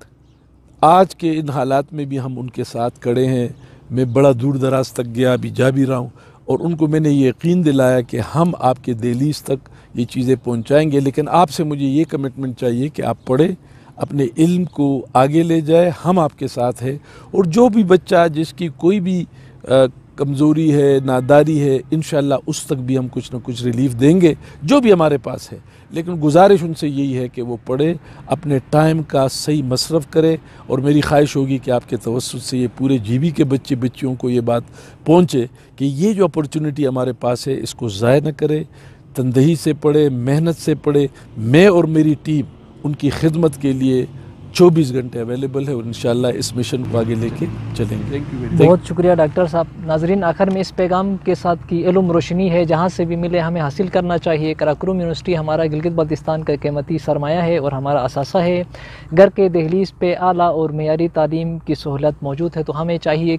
آج کے ان حالات میں بھی ہم ان کے ساتھ کھڑے ہیں. میں بڑا دور دراز تک گیا، ابھی جا بھی رہا ہوں، اور ان کو میں نے یہ یقین دلایا کہ ہم آپ کے دہلیز تک یہ چیزیں پہنچائیں گے. لیکن آپ سے مجھے یہ کمٹمنٹ چاہیے کہ آپ پڑھیں، اپنے علم کو آگے لے جائے. ہم آپ کے ساتھ ہیں، اور جو بھی بچہ جس کی کوئی بھی کمزوری ہے، ناداری ہے، انشاءاللہ اس تک بھی ہم کچھ نہ کچھ ریلیف دیں گے جو بھی ہمارے پاس ہے. لیکن گزارش ان سے یہی ہے کہ وہ پڑھے، اپنے ٹائم کا صحیح مصرف کرے. اور میری خواہش ہوگی کہ آپ کے توسط سے یہ پورے GB کے بچیوں کو یہ بات پہنچے کہ یہ جو اپرچونٹی ہمارے پاس ہے اس کو ضائع نہ کرے. تندہی سے پڑھے، محنت سے پڑھے. میں اور میری ٹیم ان کی خدمت کے لیے 24 گھنٹے اویلیبل ہے، اور انشاءاللہ اس مشن کو آگے لے کے چلیں گے. بہت شکریہ ڈاکٹر صاحب. ناظرین، آخر میں اس پیغام کے ساتھ کی علم روشنی ہے، جہاں سے بھی ملے ہمیں حاصل کرنا چاہیے. قراقرم یونیورسٹی ہمارا گلگت بلتستان کا قیمتی سرمایہ ہے اور ہمارا اثاثہ ہے. گھر کے دہلیز پہ اعلیٰ اور معیاری تعلیم کی سہولت موجود ہے، تو ہمیں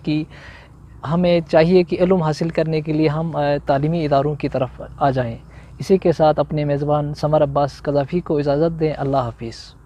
چاہیے کہ علم حاصل کرنے کے لیے ہم تعلیمی اداروں کی طرف آ جائیں. اسی کے ساتھ اپنے میزبان سمر عباس قذافی کو اجازت دیں. اللہ حافظ.